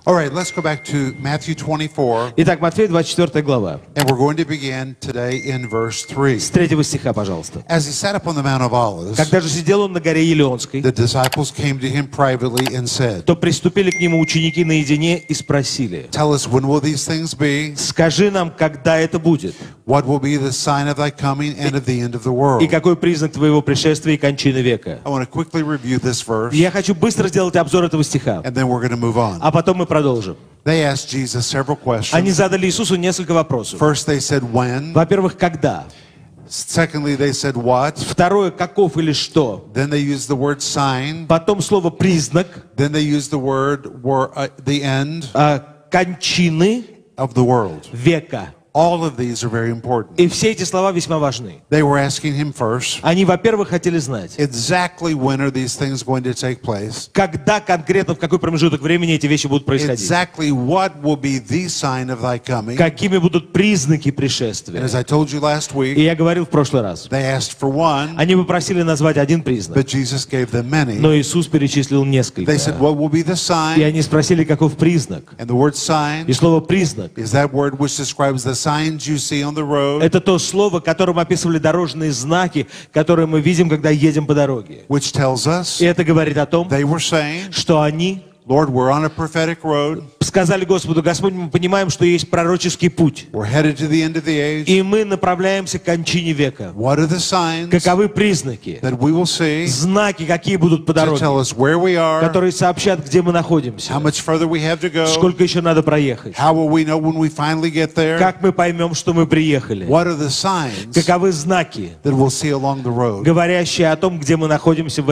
All right, let's go back to Matthew 24. Итак, Матфея 24 глава. And we're going to begin today in verse 3. С 3 стиха, пожалуйста. As he sat up on the Mount of Olives, Когда же сидел он на горе Елеонской, the disciples came to him privately and said, то приступили к нему ученики наедине и спросили: Tell us, when will these things be? скажи нам, когда это будет, What will be the sign of thy coming and of the end of the world? и какой признак твоего пришествия и кончины века. I want to quickly review this verse, Я хочу быстро сделать обзор этого стиха, and then we're going to move on. а потом мы продолжим. They asked Jesus several Они questions. задали Иисусу несколько вопросов. First, they said, when? Во-первых, когда? Secondly, they said, what? Второе, каков или что? Then they used the word sign. Потом слово признак, Then they used the word, the end кончины of the world. века. All of these are very important. И все эти слова весьма важны. They were asking him first, Они, во-первых, хотели знать, exactly when are these things going to take place? когда конкретно, в какой промежуток времени эти вещи будут происходить. Exactly what will be the sign of thy coming? Какими будут признаки And пришествия. as I told you last И week, я говорил в прошлый раз, they asked for one, они попросили назвать один признак, but Jesus gave them many. но Иисус перечислил несколько. They said, what will be the И sign? они спросили, каков признак. And the word sign И слово «признак» is that word which describes the signs you see on the road, это то слово, которым описывали дорожные знаки, которые мы видим, когда едем по дороге. which tells us И это говорит о том, they were saying, что они Lord, we're on a prophetic road. сказали Господу: Господь, мы понимаем, что есть пророческий путь, We're headed to the end of the age. и мы направляемся к кончине века. What are the signs Каковы признаки, that we will see знаки, какие будут по to дороге, tell us where we are, которые сообщат, где мы находимся, how much further we have to go, сколько еще надо проехать, how will we know when we finally get there? как мы поймем, что мы приехали, What are the signs каковы знаки, that we'll see along the road? говорящие о том, где мы находимся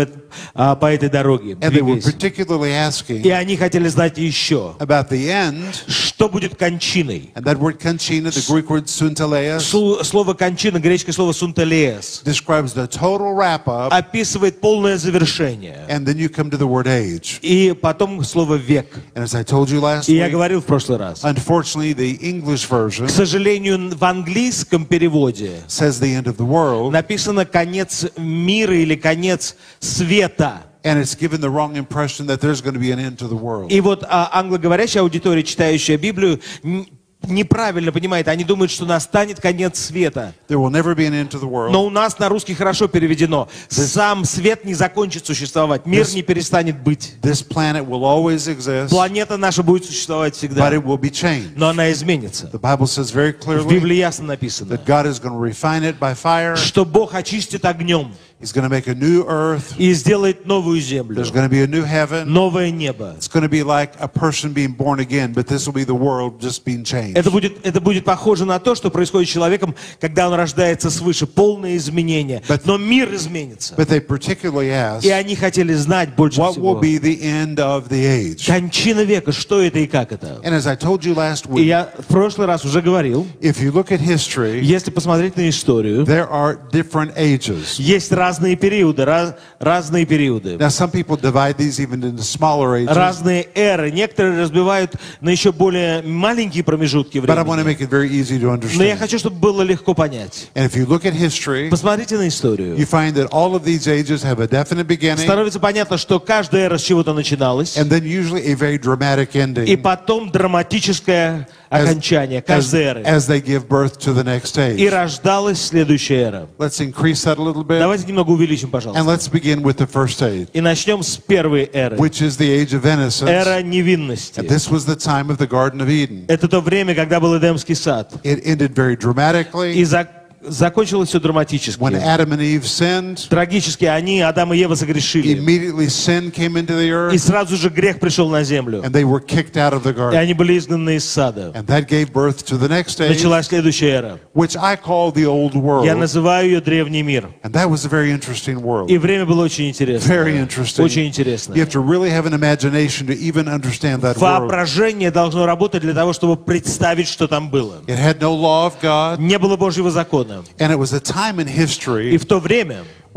по этой дороге, And they were двигаясь. particularly И asking они хотели знать еще, about the end. что будет кончиной. And that word konchina, the Greek word sunteleas, Слово кончина, греческое слово сунтелеес, describes the total wrap-up. описывает полное завершение. And then you come to the word age. И потом слово век. And as I told you last И я week, говорил в прошлый раз, unfortunately, the English version к сожалению, в английском переводе says the end of the world. написано конец мира или конец света. And it's given the wrong impression that there's going to be an end to the world. И вот англоговорящая аудитория, читающая Библию, неправильно понимает. Они думают, что настанет конец света. There will never be an end to the world. Но у нас на русский хорошо переведено. Сам свет не закончит существовать. Мир не перестанет быть. This planet will always exist, Планета наша будет существовать but всегда. it will be changed. Но она изменится. The Bible says very В clearly Библии ясно написано, that God is going to refine it by fire. что Бог очистит огнем He's going to make a new earth. и сделает новую землю, There's going to be a new heaven. новое небо. It's going to be like a person being born again, but this will be the world just being changed. Это будет похоже на то, что происходит с человеком, когда он рождается свыше. Полное изменение. Но мир изменится. But they particularly asked, И они хотели знать больше what will всего. be the end of the age? Кончина века, что это и как это? And as I told you last И week, я в прошлый раз уже говорил, if you look at history, если посмотреть на историю, there are different ages. есть разные периоды, разные периоды, Now, some people divide these even into smaller ages, разные эры. Некоторые разбивают на еще более маленькие промежутки but I want to времени. make it very easy to Но я understand. хочу, чтобы было легко понять. And if you look at history, Посмотрите на историю. you find that all of these ages have a definite beginning Становится понятно, что каждая эра с чего-то начиналась, and then usually a very dramatic и ending потом драматическое окончание каждой эры. as they give birth to the next И age. рождалась следующая эра. Let's increase that a little bit, Давайте немного увеличим, and пожалуйста. let's begin with the first age, И начнем с первой эры. which is the age of innocence. Эра невинности. And this was the time of the Garden of Eden. Это то время, когда был Эдемский сад. It ended very dramatically И закончилось все драматически. when Adam and Eve sinned. Трагически они, Адам и Ева, согрешили. Immediately sin came into the И earth, сразу же грех пришел на землю. and they were kicked out of the И garden. они были изгнаны из сада. And that gave birth to the next age, Началась следующая эра. which I call the old Я world. называю ее древний мир. And that was a very interesting world. И время было очень интересно. Very interesting. Очень You интересно. have to really have an imagination to even understand that world. Воображение должно работать для того, чтобы представить, что там было. It had no law of God, Не было Божьего закона. and it was a time in И history в то время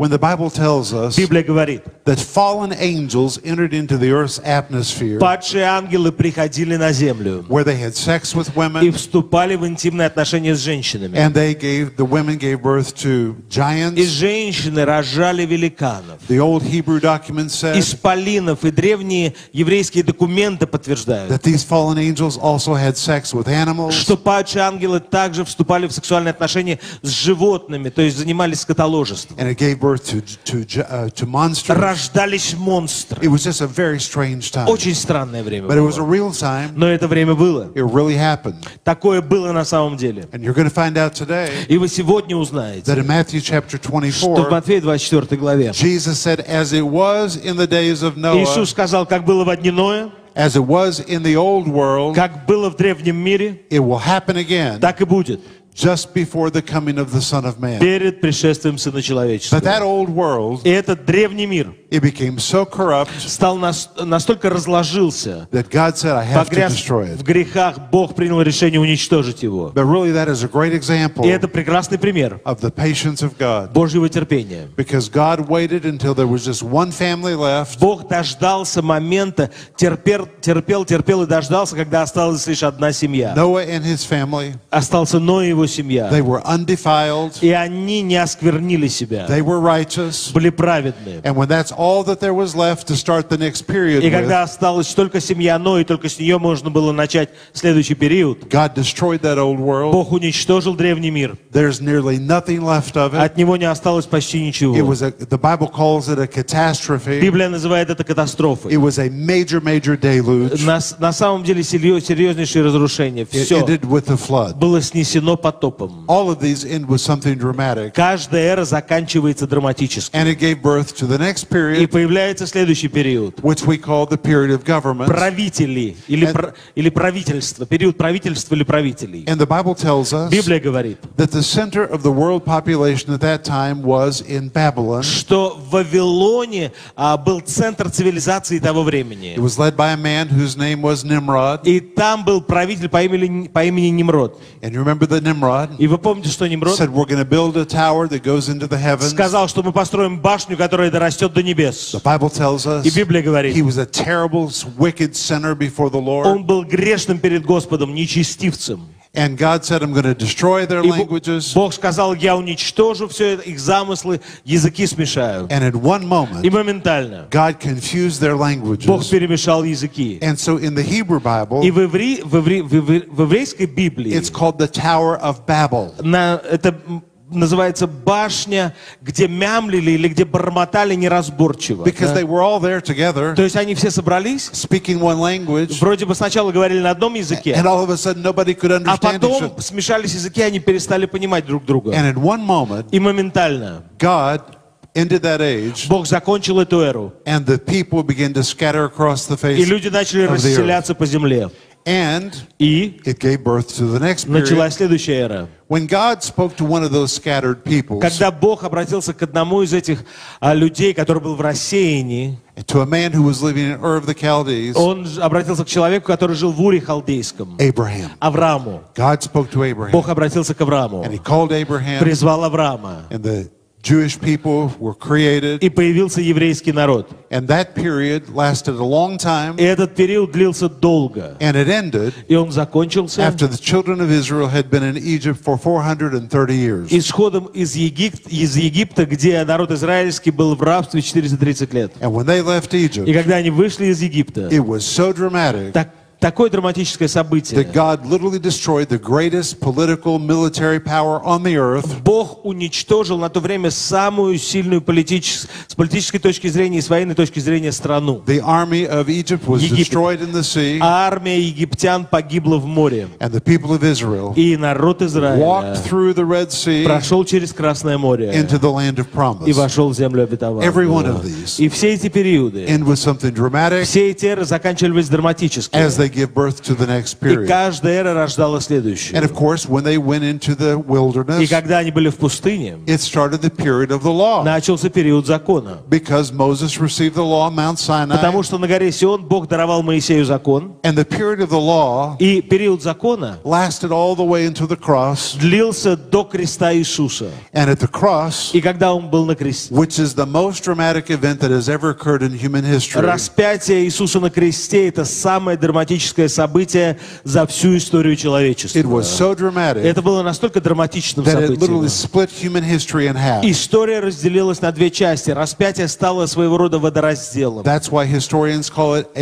When the Bible tells us Библия говорит, that fallen angels entered into the earth's atmosphere падшие ангелы приходили на землю where they had sex with и women, вступали в интимные отношения с женщинами. and the women gave birth to И giants. женщины рожали великанов. The old Hebrew documents said Исполинов, и древние еврейские документы подтверждают, that these fallen angels also had sex with animals, что падшие ангелы также вступали в сексуальные отношения с животными, то есть занимались скотоложеством. and it gave birth to monsters. Рождались монстры. It was just a very strange time. Очень странное время But it was a было. real time. Но это время было. It really happened. Такое было на самом деле. And you're going to find out today И вы сегодня узнаете, that in Matthew chapter что в 24, Матфея 24 главе Jesus said, as it was in the days of Noah, Иисус сказал, как было в дни Ноя, as it was in the old world, как было в древнем мире, it will happen again так и будет just before the coming of the Son of Man. перед пришествием Сына Человеческого. But that old world, И этот древний мир it became so corrupt стал настолько разложился, that God said, I have to погряз destroy в it. грехах, Бог принял решение уничтожить его. But really that is a great И example это прекрасный пример of the patience of God. Божьего терпения. Because God waited until there was just one family left, Бог дождался момента, терпел и дождался, когда осталась лишь одна семья. Noah and his family. Остался Ной и его семья. They were undefiled, И они не осквернили себя, they were righteous. были праведны. And when that's all that there was left to start the next period И with, когда осталась только семья Ной, и только с нее можно было начать следующий период, God destroyed that old world. Бог уничтожил древний мир. There's nearly nothing left of it. От него не осталось почти It ничего. was the Bible calls it a catastrophe. Библия называет это катастрофой. It was a major deluge. На самом деле серьезнейшее разрушение. It Все ended with the flood. было снесено потопом. All of these end with something dramatic. Каждая эра заканчивается драматически. And it gave birth to the next И period, появляется следующий период. which we call the period of government. Правители или правительство. Период правительства или правителей. And the Bible tells us Библия говорит, that the center of the world population at that time was in Babylon. что в Вавилоне был центр цивилизации того времени. It was led by a man whose name was Nimrod. И там был правитель по имени Nimrod. And you remember that Nimrod И вы помните, что Nimrod said, we're going to build a tower that goes into the heavens. сказал, что мы построим башню, которая дорастет до небес. The Bible tells us И Библия говорит, he was a terrible, wicked sinner before the Lord. он был грешным перед Господом, нечестивцем. And God said, I'm going to destroy their И languages. Бог сказал, я уничтожу все это, их замыслы, языки смешаю. And at one И moment, моментально God confused their Бог languages. перемешал языки. And so in the Hebrew Bible, И в еврейской Библии it's called the Tower of Babel. это называется башня, где мямлили или где бормотали неразборчиво. Because Да? they were all there together, То есть они все собрались, speaking one language, вроде бы сначала говорили на одном языке, and all of a sudden nobody could а understand each потом other. смешались языки, они перестали понимать друг друга. And at one moment, И моментально God ended that age, Бог закончил эту эру. and the people began to scatter across the И face люди начали of the earth. расселяться по земле. And И it gave birth to the next period. началась следующая эра. When God spoke to one of those scattered peoples, Когда Бог обратился к одному из этих людей, который был в рассеянии, to a man who was living in Ur of the Chaldees, Он обратился к человеку, который жил в Уре Халдейском, Abraham. Аврааму. God spoke to Abraham, Бог обратился к Аврааму, and he called Abraham, призвал Авраама, and the Jewish people were created, и появился еврейский народ. and that period lasted a long time, И этот период длился долго. and it ended И он закончился after the children of Israel had been in Egypt for 430 years. исходом из Египта, где народ израильский был в рабстве 430 лет. And when they left И Egypt, когда они вышли из Египта, it was so dramatic такое драматическое событие. that God literally destroyed the greatest political military power on the earth. Бог уничтожил на то время самую сильную с политической точки зрения и с военной точки зрения страну. The army of Egypt was Египет. destroyed in the sea, А армия египтян погибла в море. and the people of Israel И народ Израиля walked through the Red Sea прошел через Красное море into the land of и promise. вошел в землю Every one обетованную. of these И все эти периоды, end with something dramatic все эти эры заканчивались драматически. as they give birth to the next И period. каждая эра рождала And следующую. of course, when they went into the И wilderness, когда они были в пустыне, it started the period of the law. начался период закона. Because Moses received the law on Mount Sinai, Потому что на горе Сион Бог даровал Моисею закон. and the period of the law И период закона lasted all the way into the cross. длился до креста Иисуса. And at the cross, И когда Он был на кресте, which is the most dramatic event that has ever occurred in human history, распятие Иисуса на кресте — это самое драматическое событие за всю историю it человечества. was so dramatic Это было настолько драматичным that it literally событием. split human history in half. История разделилась на две части. Распятие стало своего рода водоразделом. That's why historians call it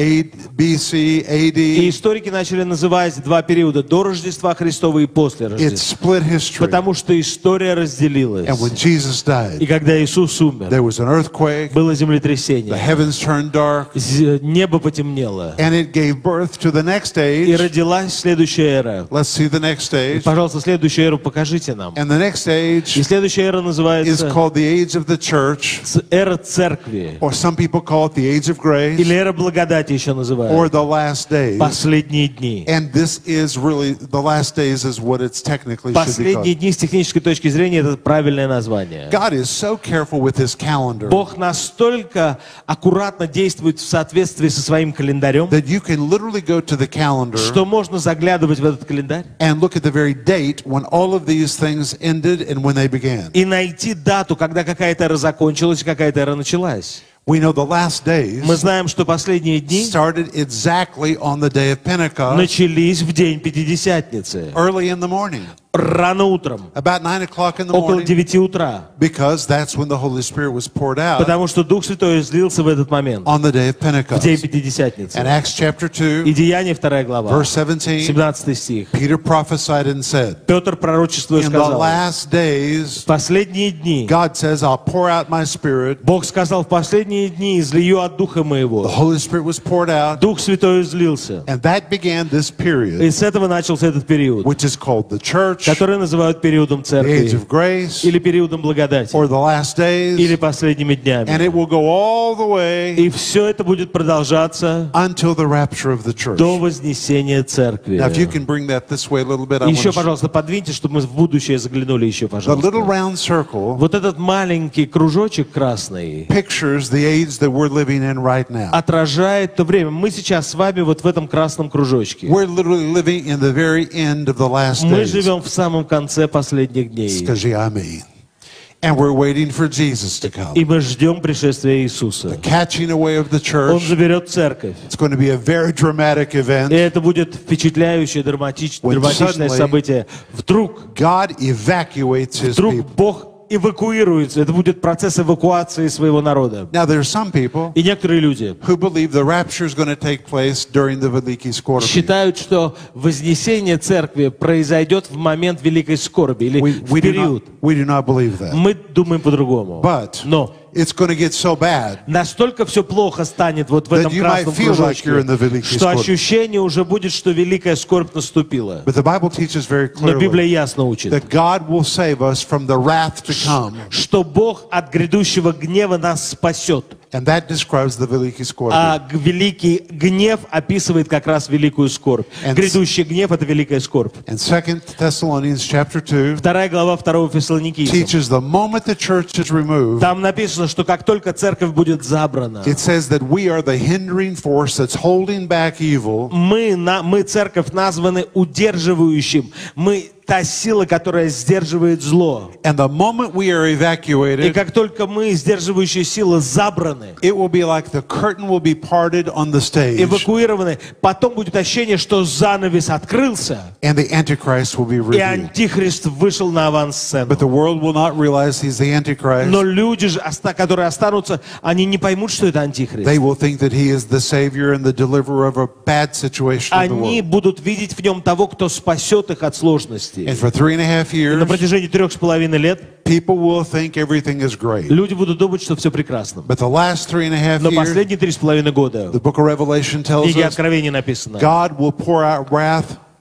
BC, И AD. историки начали называть два периода: до Рождества Христова и после It Рождества. split history. Потому что история разделилась. And when Jesus И died, когда Иисус умер, there was an earthquake, было the землетрясение, heavens turned dark, небо потемнело, and it gave birth to the next и age. родилась следующая эра. Let's see the next stage. Пожалуйста, следующую эру покажите нам. And the next И age следующая эра is называется called the age of the church, эра церкви. or some people call it the age of grace, Или эра благодати еще or называют. the last days. Последние дни. And this is really, the last days is what it's technically should be Последние called. дни с технической точки зрения это правильное название. God is so careful with his calendar Бог настолько аккуратно действует в соответствии со своим календарем, that you can literally go to the calendar что можно заглядывать в этот календарь and look at the very date when all of these things ended and when they began. и найти дату, когда какая-то эра закончилась и какая-то эра началась. We know the last days Мы знаем, что последние дни started exactly on the day of Pentecost, начались в день Пятидесятницы, early in the morning, рано утром, about 9 o'clock in the около morning, 9 утра, because that's when the Holy Spirit was poured out потому что Дух Святой излился в этот момент, on the day of в день Pentecost. Пятидесятницы. In Acts chapter 2, И Деяния 2 глава, verse 17, 17 стих. Peter prophesied and said, Петр пророчествуя in the сказал: last в days, последние дни, God says, I'll pour out my Spirit. Бог сказал, в последние дни излию от Духа The Моего. Holy Spirit was poured out, Дух Святой излился. and that began this period, И с этого начался этот период, which is called the church, который называют периодом the age церкви, of grace, или периодом благодати, or the last или days, последними and днями. it will go all the way И все это будет продолжаться until the rapture of the church. до вознесения церкви. Now, if you can bring that this way a little bit, I want Еще, to пожалуйста, подвиньте, чтобы мы в будущее заглянули еще, The little пожалуйста. round circle Вот этот маленький кружочек красный pictures the age that we're living in right now. отражает то время. Мы сейчас с вами вот в этом красном кружочке. We're literally living in the very end of the last Мы days. живем в самом конце последних дней. Скажи аминь. And we're waiting for Jesus to come. И мы ждем пришествия Иисуса. Catching away of the Он church. заберет церковь. It's going to be a very dramatic И event. это будет впечатляющее, драматичное suddenly событие. Вдруг God evacuates his people. Бог эвакуируется. Это будет процесс эвакуации своего народа. Now, there are some people И некоторые люди who believe the rapture is going to take place during the Veliki Skorbi. считают, что вознесение церкви произойдет в момент великой скорби или в период. We do not believe that. Мы думаем по-другому. But Но it's going to get so bad настолько все плохо станет вот в that этом you might красном feel like you're in the кружочке, Veliki что Skorbi. ощущение уже будет, что великая скорбь наступила. But the Bible teaches very Но Библия clearly ясно учит, that God will save us from the wrath to come. что Бог от грядущего гнева нас спасет. And that describes the Veliki Skorbi. А великий гнев описывает как раз великую скорбь. And- Грядущий гнев — это великая скорбь. And 2 Thessalonians chapter 2 2 глава 2 Фессалоникийцам. teaches the moment the church is removed, Там написано, что как только церковь будет забрана, it says that we are the hindering force that's holding back evil. мы, церковь, названы удерживающим. Мы та сила, которая сдерживает зло. And the moment we are И evacuated, как только мы, сдерживающие силы, забраны, it will be like the curtain will be parted on the stage, эвакуированы, потом будет ощущение, что занавес открылся, and the Antichrist will be и revealed. Антихрист вышел на авансцену. But the world will not realize he's the Antichrist. Но люди же, которые останутся, они не поймут, что это Антихрист. They will think that he is the savior and the deliverer of a bad situation in the Они world. будут видеть в нем того, кто спасет их от сложностей. And for 3.5 И на years, протяжении 3,5 лет people will think everything is great. люди будут думать, что все прекрасно. But the last 3.5 Но years, последние 3,5 года the book of Revelation в tells книге us, Откровения написано, God will pour out wrath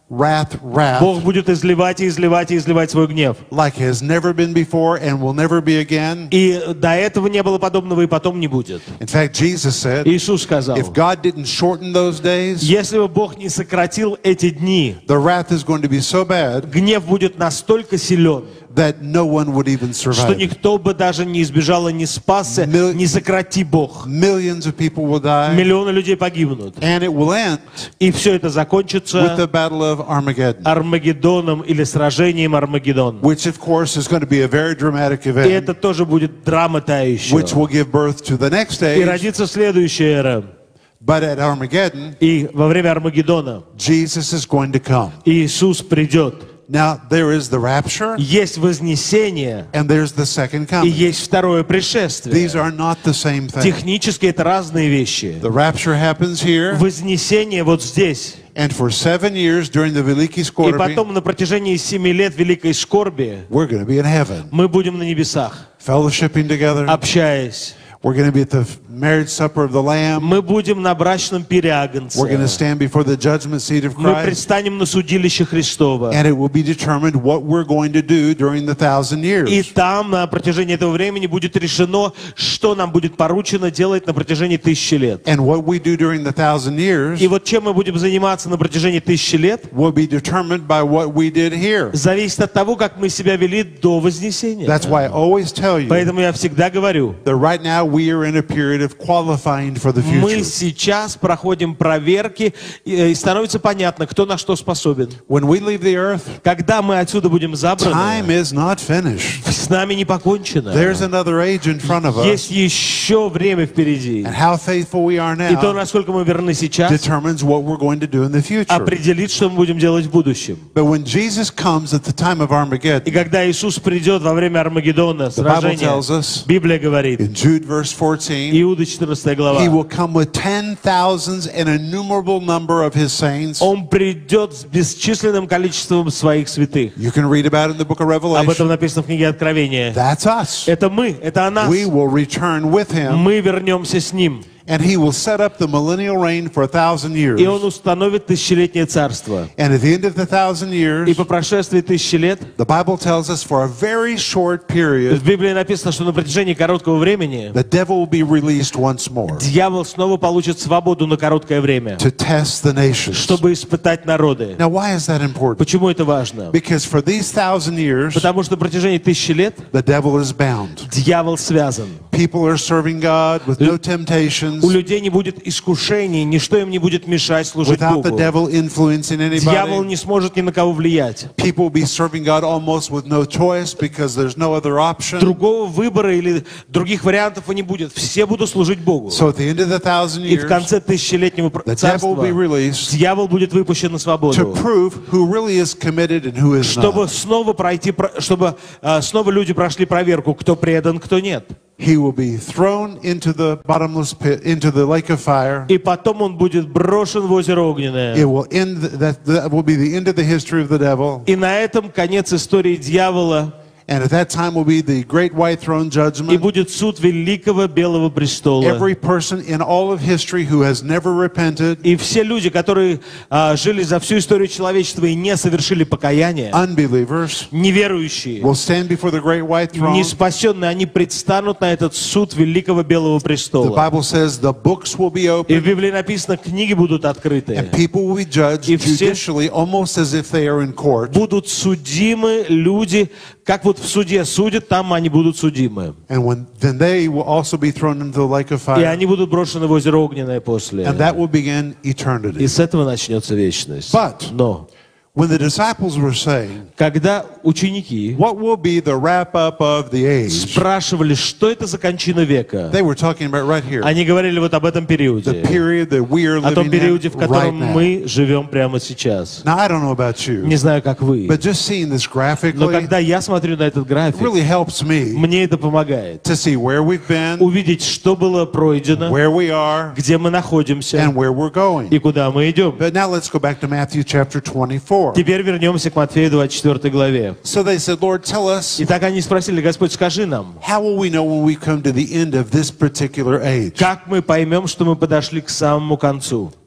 wrath, Бог будет изливать и изливать и изливать свой гнев. like has never been before and will never be again. И до этого не было подобного, и потом не будет. In fact, Jesus said, Иисус сказал, if God didn't shorten those days, если бы Бог не сократил эти дни, the wrath is going to be so bad гнев будет настолько силен, that no one would even что survive. никто бы даже не избежал и не спасся, не сократи Бог. Millions of people will die, Миллионы людей погибнут. and it will end И все это with закончится the Battle of Armageddon, Армагеддоном или сражением Армагеддон. which of course is going to be a very dramatic И event, это тоже будет драма та еще. which will give birth to the next И age. родится следующая эра. But at Armageddon, И во время Армагеддона Jesus is going to come. Иисус придет. Now, there is the rapture Есть вознесение and there's the second и coming. есть второе These пришествие. are not the same thing. Технически это разные вещи. The rapture happens here, Вознесение вот здесь. and for 7 years during the Veliki И Skorbi, потом на протяжении 7 лет великой скорби we're going to be in heaven, мы будем на небесах, fellowshipping together. общаясь. We're going to be at the marriage supper of the Lamb. Мы будем на брачном пире Агнца. We're going to stand before the judgment seat of Мы Christ, предстанем на судилище Христово. and it will be determined what we're going to do during the 1,000 И years. там на протяжении этого времени будет решено, что нам будет поручено делать на протяжении 1000 лет. And what we do during the 1,000 years И вот чем мы будем заниматься на протяжении 1000 лет, will be determined by what we did here. зависит от того, как мы себя вели до Вознесения. That's why I always tell you Поэтому я всегда говорю, that right now we are in a period of qualifying for the мы future. сейчас проходим проверки, и становится понятно, кто на что способен. When we leave the earth, Когда мы отсюда будем time забраны, is not finished. с нами не покончено. There's another age in front of us, Есть еще время впереди. and how faithful we are И то, now насколько мы верны сейчас, determines what we're going to do in the future. определит, что мы будем делать в будущем. But when Jesus comes at the time of И Armageddon, когда Иисус придет во время Армагеддона, the Bible сражения, tells us Библия говорит, in Jude verse 14, Иуда 14 глава, He will come with 10,000s and an innumerable number of His saints. Он придет с бесчисленным количеством своих святых. You can read about it in the book of Об Revelation. этом написано в книге Откровения. That's us. Это мы, это о нас. We will return with Him, Мы вернемся с Ним. and He will set up the millennial reign for 1,000 years. И Он установит тысячелетнее царство. And at the end of the 1,000 И years, по прошествии 1000 лет, the Bible tells us for a very short period, в Библии написано, что на протяжении короткого времени the devil will be released once more дьявол снова получит свободу на короткое время, to test the nations. чтобы испытать народы. Now, why is that important? Почему это важно? Because for these 1,000 years, Потому что на протяжении 1000 лет the devil is bound. дьявол связан. People are serving God with no temptations, У людей не будет искушений, ничто им не будет мешать служить without the Богу. devil influencing Дьявол anybody. не сможет ни на кого влиять. People will be serving God almost with no choice because there's no other option. Другого выбора или других вариантов и не будет. Все будут служить Богу. So at the end of the 1,000 И в years, конце тысячелетнего the devil царства will be released дьявол будет выпущен на to свободу, prove who really is committed and who is чтобы not. снова пройти, чтобы снова люди прошли проверку, кто предан, кто нет. He will be thrown into the bottomless pit, into the lake of fire. И потом он будет брошен в озеро It огненное. will end. That will be the end of the history of the devil. И на этом конец истории дьявола. And at that time will be the great white throne И judgment. будет суд великого белого престола. Every person in all of history who has never repented, И все люди, которые жили за всю историю человечества и не совершили покаяние, unbelievers, неверующие, will stand before the great white throne. не спасенные, они предстанут на этот суд великого белого The престола. Bible says the books will be И в opened Библии написано, книги будут открыты. and people will be judged И все- judicially almost as if they are in court. Будут судимы люди, как вот в суде судят, там они будут судимы. And then they will also be thrown into the lake of И fire. они будут брошены в озеро огненное после. And that will begin И eternity. с этого начнется вечность. But- Но When the disciples were saying, когда ученики what will be the wrap up of the age? спрашивали, что это за кончина века, They were talking about right here. они говорили вот об этом The периоде, period that we are о том living периоде, в in right котором now. мы живем прямо сейчас. Now, I don't know about you, Не знаю, как вы, but just seeing this но graphically когда я смотрю на этот график, really helps me мне это помогает to see where we've been, увидеть, что было пройдено, where we are, где мы находимся and where we're going. и куда мы идем. But now let's go back to Matthew chapter 24. Теперь вернемся к Матфею 24 главе. So they said, Lord, tell us, И так они спросили, Господь, скажи нам, how will we know when we come to the end of this particular age? как мы поймем, что мы подошли к самому концу?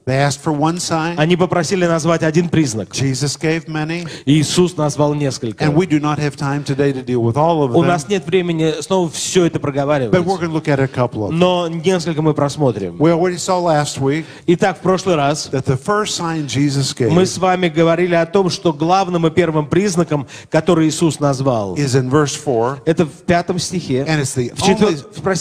They asked for one sign. Они попросили назвать один признак. Jesus gave many. Иисус назвал несколько. And we do not have time today to deal with all of У them. нас нет времени снова все это But проговаривать. we're going to look at a couple of them. Но несколько мы просмотрим. We already saw last week Итак, в прошлый раз that the first sign Jesus мы gave с вами говорили о том, что главным и первым признаком, который Иисус назвал, is in verse 4. это в 5 стихе, And it's the в 4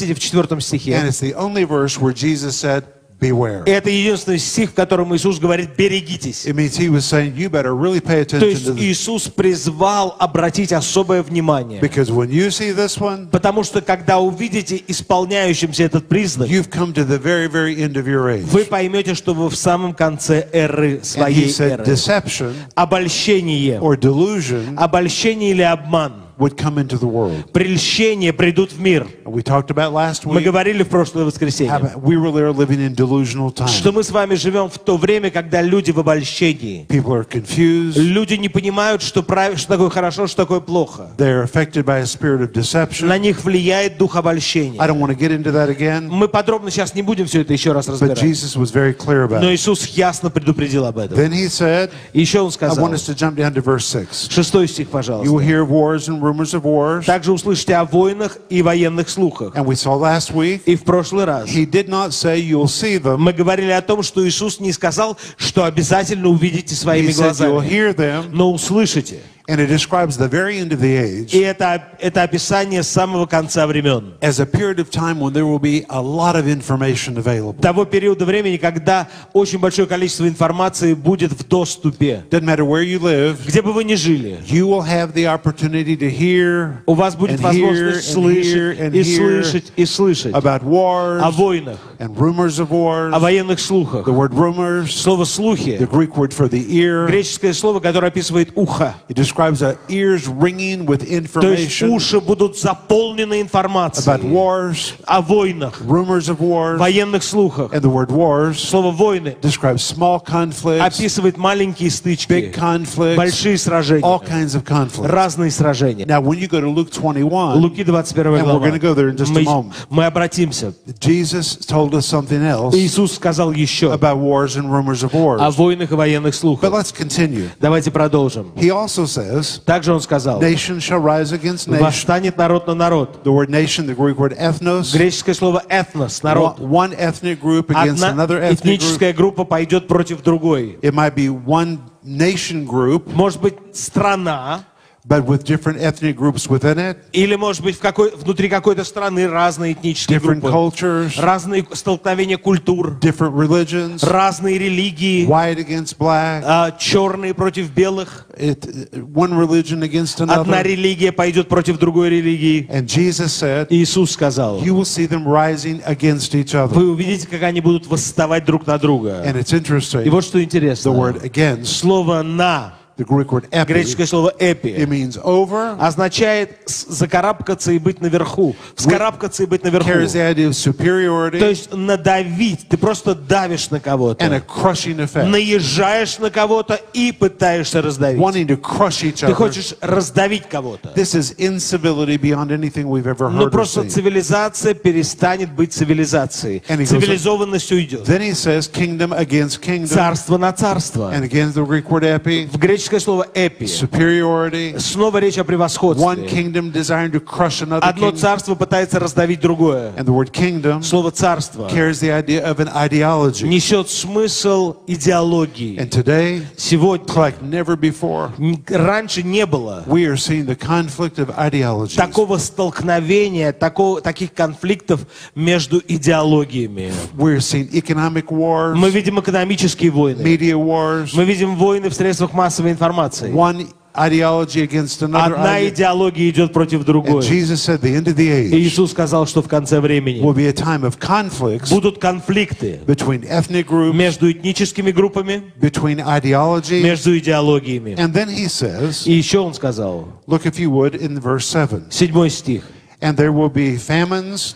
and стихе. it's the only verse where Jesus said, beware. Это единственный стих, в котором Иисус говорит: берегитесь. It means he was saying, you better really pay То attention есть to this. Иисус призвал обратить особое внимание. Because when you see this one, Потому что когда увидите исполняющимся этот признак, you've come to the very, very end of your age. вы поймете, что вы в самом конце эры, And he своей said эры. deception Обольщение, or delusion обольщение или обман, would come into the world. прельщение придут в мир. And we talked about last Мы week говорили в прошлое воскресенье, how we really are living in delusional что times. мы с вами живем в то время, когда люди в обольщении. People are confused. Люди не понимают, что такое хорошо, что такое плохо. They're affected by a spirit of deception. На них влияет дух обольщения. I don't want to get into that again, Мы подробно сейчас не будем все это еще раз but разбирать. Jesus was very clear about Но it. Иисус ясно предупредил об этом. Then he said, Еще Он I сказал, want us to jump down to verse 6. 6 стих, You will пожалуйста. hear of wars and rumors of wars. Также услышите о войнах и военных слухах. And we saw last week, И в прошлый раз he did not say you'll see them. мы говорили о том, что Иисус не сказал, что обязательно увидите He своими said you'll глазами, hear them. но услышите. And it describes the very end of the И age это описание самого конца времен. as a period of time when there will be a lot of information available. Того периода времени, когда очень большое количество информации будет в доступе. Doesn't matter where you live, Где бы вы ни жили, you will have the opportunity to hear у вас будет and hear возможность and hear слышать and и hear слышать и слышать about о wars войнах, and rumors of о wars. военных слухах. The word rumors, Слово the «слухи» Greek word for the ear, греческое слово, которое описывает ухо. it describes ears ringing with То есть information уши будут заполнены about информацией wars, о войнах, rumors of wars, военных слухах. and the word wars Слово «войны» describes small conflicts, описывает маленькие big стычки, conflicts, большие all сражения, kinds of conflicts. разные сражения. Now, when you go to Luke 21, Луки 21 and we're глава. going to go there in just a moment. Мы обратимся. Jesus told us something else Иисус сказал еще about wars and rumors of о wars. войнах и военных But слухах. let's continue. Давайте продолжим. He also says, Также Он сказал: nation shall rise against nation. восстанет народ на народ. The word nation, the Greek word ethnos, Греческое слово «этнос», народ. one ethnic group against Одна another ethnic group. этническая группа пойдет против другой. It might be one nation group, Может быть, страна, but with different ethnic groups within it, или, может быть, внутри какой-то страны разные этнические different группы, cultures, разные столкновения культур, different religions, разные религии, white against black, черные против белых. one religion against Одна another. религия пойдет против другой религии. And Jesus said, Иисус сказал: you will see them rising against each other. вы увидите, как они будут восставать друг на друга. And it's И interesting, вот что the интересно. word against, Слово «на», the Greek word epi, греческое слово it «эпи», means over, означает закарабкаться и быть наверху. Вскарабкаться и быть наверху. carries the idea of То superiority есть надавить. Ты просто давишь на and a кого-то. crushing effect. Наезжаешь на кого-то и пытаешься раздавить. Wanting to crush each Ты other. хочешь раздавить кого-то. This is incivility beyond anything we've ever Но heard or просто seen. цивилизация перестанет быть цивилизацией. And he goes- Цивилизованность уйдет. Then he says kingdom against kingdom. Царство на царство. And again, the Greek word epi, В греческое слово «эпи». superiority. Снова речь о One превосходстве. kingdom desiring to crush another Одно kingdom. царство пытается раздавить другое. And the word kingdom Слово «царство» carries the idea of an ideology. несет смысл идеологии. And today, Сегодня, like never before, раньше не было we are seeing the conflict of ideologies. такого столкновения, таких конфликтов между идеологиями. We're seeing economic wars, Мы видим экономические войны. media wars, Мы видим войны в средствах массовой информации. one ideology against another Одна idea. идеология идет против And другой. Jesus said the end of the И age Иисус сказал, что в конце will времени be a time of conflicts будут конфликты between ethnic groups, между этническими группами, between ideologies. между идеологиями. And then he says, И еще он сказал, look if you would in verse 7, 7 стих, and there will be famines,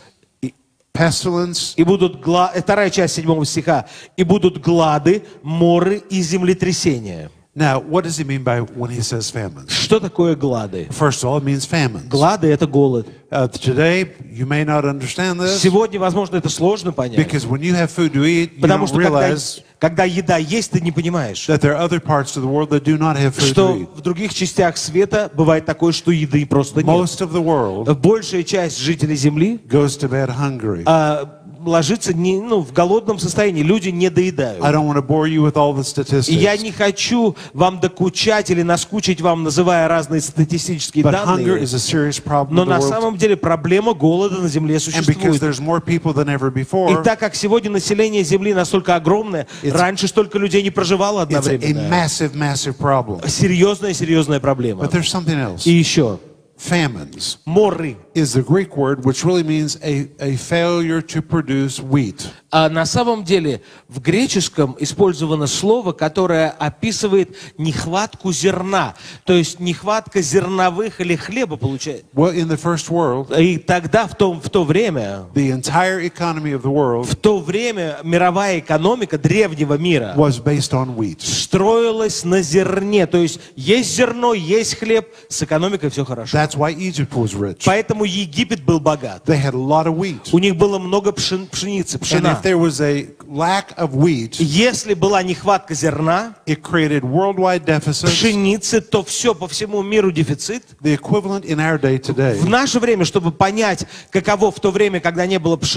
pestilence, и будут вторая часть 7 стиха, и будут глады, моры и землетрясения. Now, what does he mean by when he says famines? Что такое глады? First of all, it means famines. Глады — это голод. Today, you may not understand this Сегодня, возможно, это сложно понять. because when you have food to eat, you Потому don't что realize когда еда есть, ты не понимаешь, that there are other parts of the world that do not have food to что eat. в других частях света бывает такое, что еды просто нет. Most of the world Большая часть жителей Земли goes to bed hungry. ложится в голодном состоянии. Люди не I доедают. don't want to bore you with all the И я statistics, не хочу вам докучать или наскучить вам, называя разные статистические but hunger данные. is a serious problem Но in the на world. самом деле проблема голода на Земле And because существует. there's more people than ever И before, так как сегодня население Земли настолько огромное, раньше столько людей не проживало it's a одновременно. massive, massive problem. Серьезная проблема. But there's something else. И еще, Famines морры. is the Greek word which really means a failure to produce wheat. А на самом деле в греческом использовано слово, которое описывает нехватку зерна. То есть нехватка зерновых или хлеба получается. Well, in the first world, И тогда, в то время, the entire economy of the world в то время мировая экономика древнего мира was based on wheat. строилась на зерне. То есть зерно, есть хлеб, с экономикой все хорошо. That's why Egypt was rich. Поэтому Египет был богат. They had a lot of wheat. У них было много пшеницы, And пшена. if there was a lack of wheat, Если была нехватка зерна, it created worldwide deficits, пшеницы, то все по всему миру дефицит. the equivalent in our day today. В наше время, чтобы понять, каково в то время, когда не было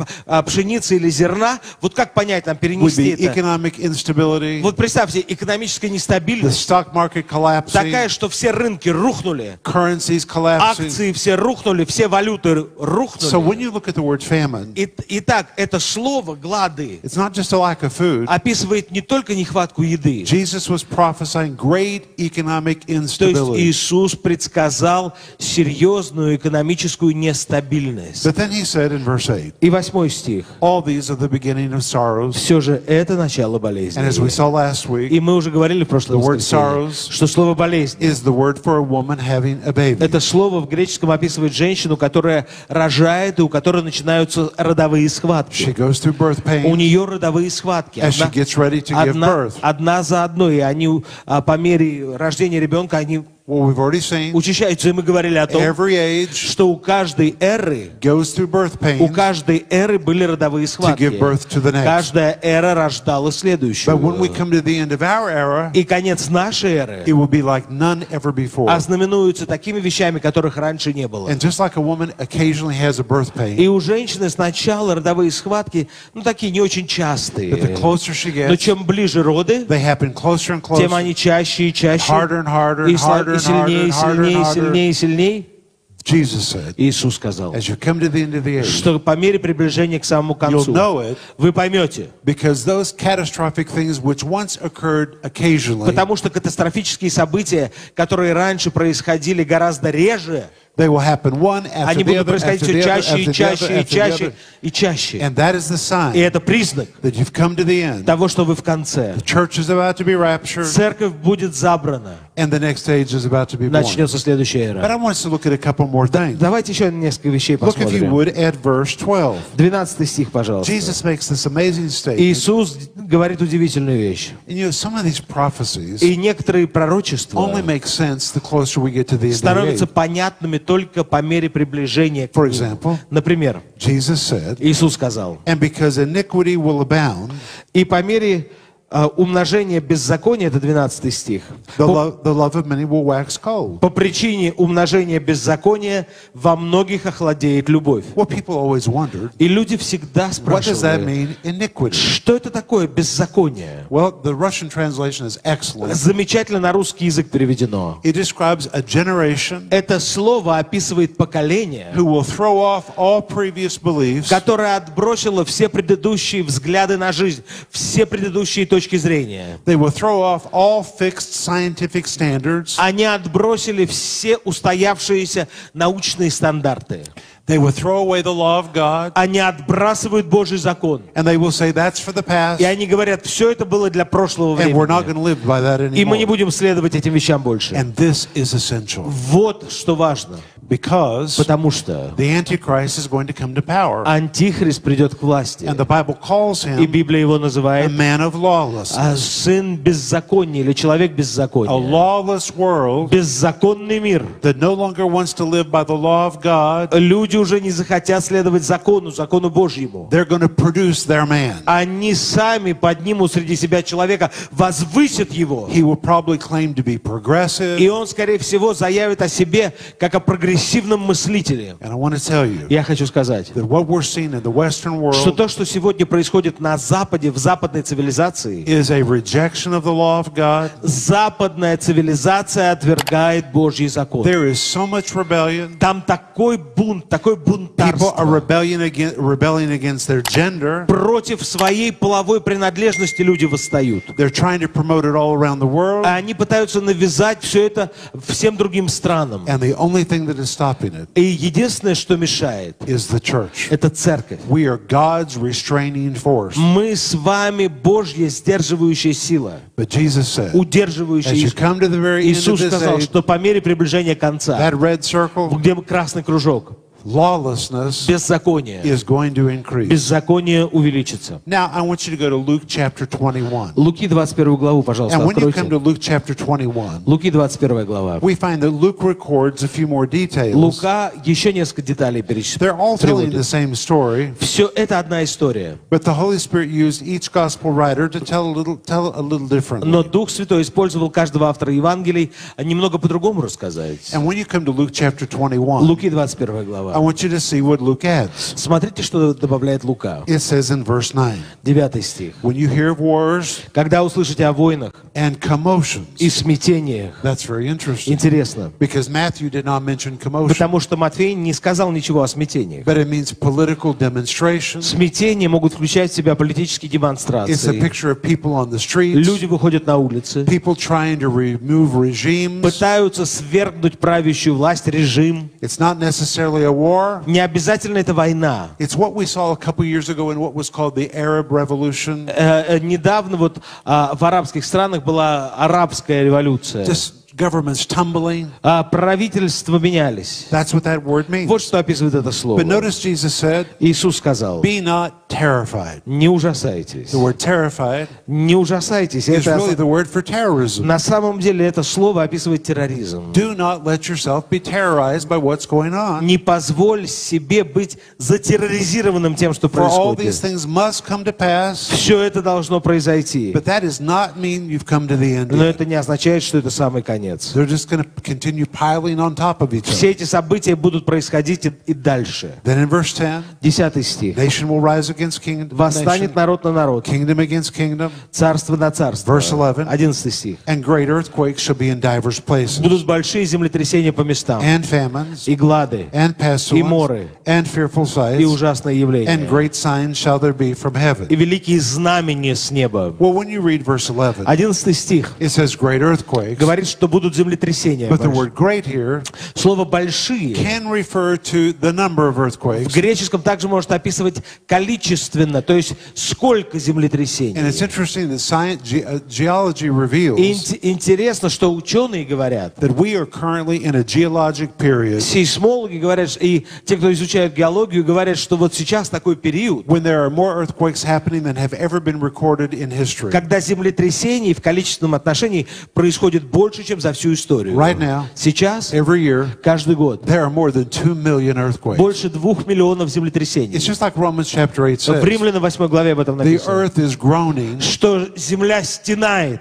пшеницы или зерна, вот как понять, нам Would перенести be это? economic instability, Вот представьте, экономическая the нестабильность stock market collapsing, такая, что все рынки рухнули, currencies collapsing. акции все рухнули, все валюты So рухнули. when you look at the word famine, Итак, это слово «глады» it's not just a lack of food. описывает не только нехватку еды. Jesus was prophesying great economic То есть instability. Иисус предсказал серьезную экономическую нестабильность. But then he said in verse 8, И 8 стих. all these are the beginning of sorrows. Все же это начало болезни. And as we saw last И week, мы уже говорили в прошлом The word воскресенье, sorrows что слово «болезнь» is the word for a woman having a baby. это слово в греческом описывает женщину, которая рожает и у которой начинаются родовые схватки. She goes through birth У pains нее родовые схватки. as she gets ready to give birth. Одна за одной. И они по мере рождения ребенка они Well, we've already seen учащаются. И мы говорили о том, every age что у каждой эры goes through birth У pains. каждой эры были родовые схватки. give birth to the next. Каждая эра рождала следующую. But when we come to the end of our era, И конец нашей эры it will be like none ever before. ознаменуется такими вещами, которых раньше не было. And just like a woman occasionally has a birth pain, И у женщины сначала родовые схватки, такие не очень but the частые. closer she Но gets, чем ближе роды, they happen closer and тем closer, они чаще и чаще, harder and harder и and harder and harder сильнее, and harder сильнее, and harder. сильнее, сильнее. Jesus said, Иисус сказал, as you come to the end of the age, что по мере приближения к самому you'll концу know it вы поймете, because those catastrophic things which once occurred occasionally, потому что катастрофические события, которые раньше происходили гораздо реже, they will happen one after они the будут other, происходить after все the other, чаще after и the чаще other, и after the чаще other. и чаще. And that is the И sign это признак that you've come to the end. того, что вы в конце. The church is about to be raptured, Церковь будет забрана. and the next age is about to be born. Начнется следующая But эра. I want us to look at a couple more things. Давайте еще несколько вещей Look, if you посмотрим. would, at verse 12. 12 стих, пожалуйста. Jesus makes this amazing statement. Иисус говорит удивительную вещь. And you know, some of these prophecies И некоторые пророчества only make sense the closer we get to the end of the становятся age. понятными только по мере приближения к For ним. example, Например, Jesus said, Иисус сказал, and because iniquity will abound, и по мере умножения беззакония, это 12 стих, the love of many will wax cold. по причине умножения беззакония во многих охладеет любовь. What people always wondered, И люди всегда what does that спрашивают, mean, iniquity? что это такое беззаконие? Well, the Russian translation is excellent. Замечательно на русский язык переведено. It describes a generation Это слово описывает поколение, who will throw off all previous beliefs которое отбросило все предыдущие взгляды на жизнь, все предыдущие точки зрения. They will throw off all fixed scientific standards. Они отбросили все устоявшиеся научные стандарты. They will throw away the law of God. Они отбрасывают Божий закон. And they will say that's for the past. И они говорят, все это было для прошлого And we're not времени. going to live by that И мы не anymore. будем следовать этим вещам больше. And this is essential. Вот что важно. Because Потому что the Antichrist is going to come to power. Антихрист придет к власти. And the Bible calls И him Библия его a называет man of lawlessness. сын беззакония или человек A беззакония. lawless world Беззаконный мир. that no longer wants to live by the law of God. Люди уже не захотят следовать закону Божьему. They're going to produce their man. Они сами поднимут среди себя человека, возвысят его. He will probably claim to be progressive. И он, скорее всего, заявит о себе как о прогрессивном мыслителе. And I want to tell you Я хочу сказать, that what we're seeing in the Western что world то, что сегодня происходит на Западе, в западной цивилизации, is a rejection of the law of God. западная цивилизация отвергает Божьи законы. There is so much rebellion. Там такой бунт, такое People are бунтарство. rebelling against their gender. Против своей половой принадлежности люди восстают. They're trying to promote it all around the world. А они пытаются навязать все это всем другим странам. And the only thing that is stopping it И единственное, что мешает, is the church. это церковь. We are God's restraining force. Мы с вами Божья сдерживающая сила, But Jesus said, удерживающая. as you come to the very end of Иисус this сказал, age, что по мере приближения конца, that red circle, где красный кружок, lawlessness беззаконие, is going to increase. беззаконие увеличится. Now, I want you to go to Luke chapter 21. Луки 21 главу, пожалуйста, And when you come откройте. to Luke chapter 21, Луки 21 глава. we find that Luke records a few more details. Лука еще несколько деталей They're all telling the приводит. same story, Все это одна история. but the Holy Spirit used each gospel writer to tell a little differently. Но Дух Святой использовал каждого автора Евангелий немного по-другому рассказать. And when you come to Luke chapter 21, Луки 21 I глава. want you to see what Luke adds. Смотрите, что добавляет Лука. It says in verse 9, 9 стих. when you hear of wars Когда услышите о войнах and commotions. и смятениях, That's very interesting. интересно, Because Matthew did not mention commotion, потому что Матфей не сказал ничего о смятениях. but it means political demonstration. Смятения могут включать в себя политические It's a демонстрации. picture of people on the streets, Люди выходят на улицы, people trying to remove regimes. пытаются свергнуть правящую власть, режим. It's not necessarily a war. Не обязательно это война. It's what we saw a couple years ago in what was called the Arab Revolution. Недавно вот в арабских странах была арабская революция. Just governments tumbling. Правительства менялись. That's what that word means. Вот что описывает это слово. But notice Jesus said, Иисус сказал, be not terrified. не ужасайтесь. The word terrified Не ужасайтесь. is really Это, the word for terrorism. на самом деле это слово описывает терроризм. Do not let yourself be terrorized by what's going on. Не позволь себе быть затерроризированным тем, что For all these происходит. things must come to pass, Все это должно произойти. but that does not mean you've come to the end Но yet. это не означает, что это самый конец. They're just going to continue piling on top of each Все other. эти события будут происходить и дальше. Then in verse 10, 10 стих. nation will rise against kingdom, Восстанет nation, народ на народ, kingdom against kingdom, царство на царство. Verse 11. 11 стих. and great earthquakes shall be in divers places, Будут большие землетрясения по местам, and famines, и глады, and pestilence, моры, and fearful и sights, ужасные and явления, great signs shall there be from и heaven. великие знамения с неба. Well, when you read verse 11, 11 стих it says great earthquakes, говорит, что будут землетрясения. but the word great here Слово «большие» can refer to the number of в earthquakes. греческом также может описывать количественно, то есть сколько землетрясений. And it's interesting that geology reveals И интересно, что ученые говорят, that we are currently in a geologic period сейсмологи говорят, и те, кто изучают геологию, говорят, что вот сейчас такой период, when there are more earthquakes happening than have ever been recorded in history. когда землетрясений в количественном отношении происходит больше, чем за всю историю. Right now, Сейчас, every year, каждый год, there are more than 2 million earthquakes. больше 2 миллионов землетрясений. It's just like Romans chapter 8 В says. Римлянам 8 главе об этом The написано. earth is groaning, Что земля стенает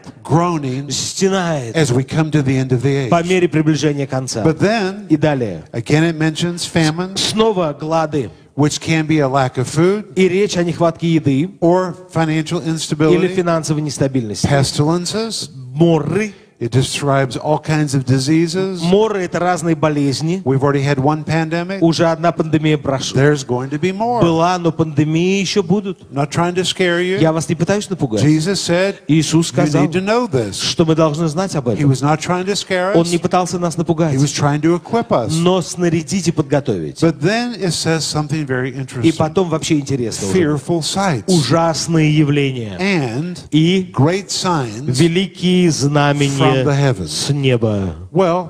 as we come to the end of the по age. мере приближения конца. But then, И далее. again it mentions famines, Снова глады. which can be a lack of food И речь о нехватке еды or financial или instability, финансовой нестабильности. pestilences. Моры. It describes all kinds of diseases. Моры — это разные болезни. We've already had one pandemic. Уже одна пандемия прошла. There's going to be more. Была, но пандемии еще будут. I'm not trying to scare you. Я вас не пытаюсь напугать. Jesus said, Иисус you сказал, need to know this. что мы должны знать об He этом. was not trying to scare Он us. не пытался нас напугать, He was trying to equip us. но снарядить и подготовить. But then it says something very И interesting. потом вообще интересно. уже. Fearful sights Ужасные явления. and И great signs великие from the знамения heavens. с неба. Well,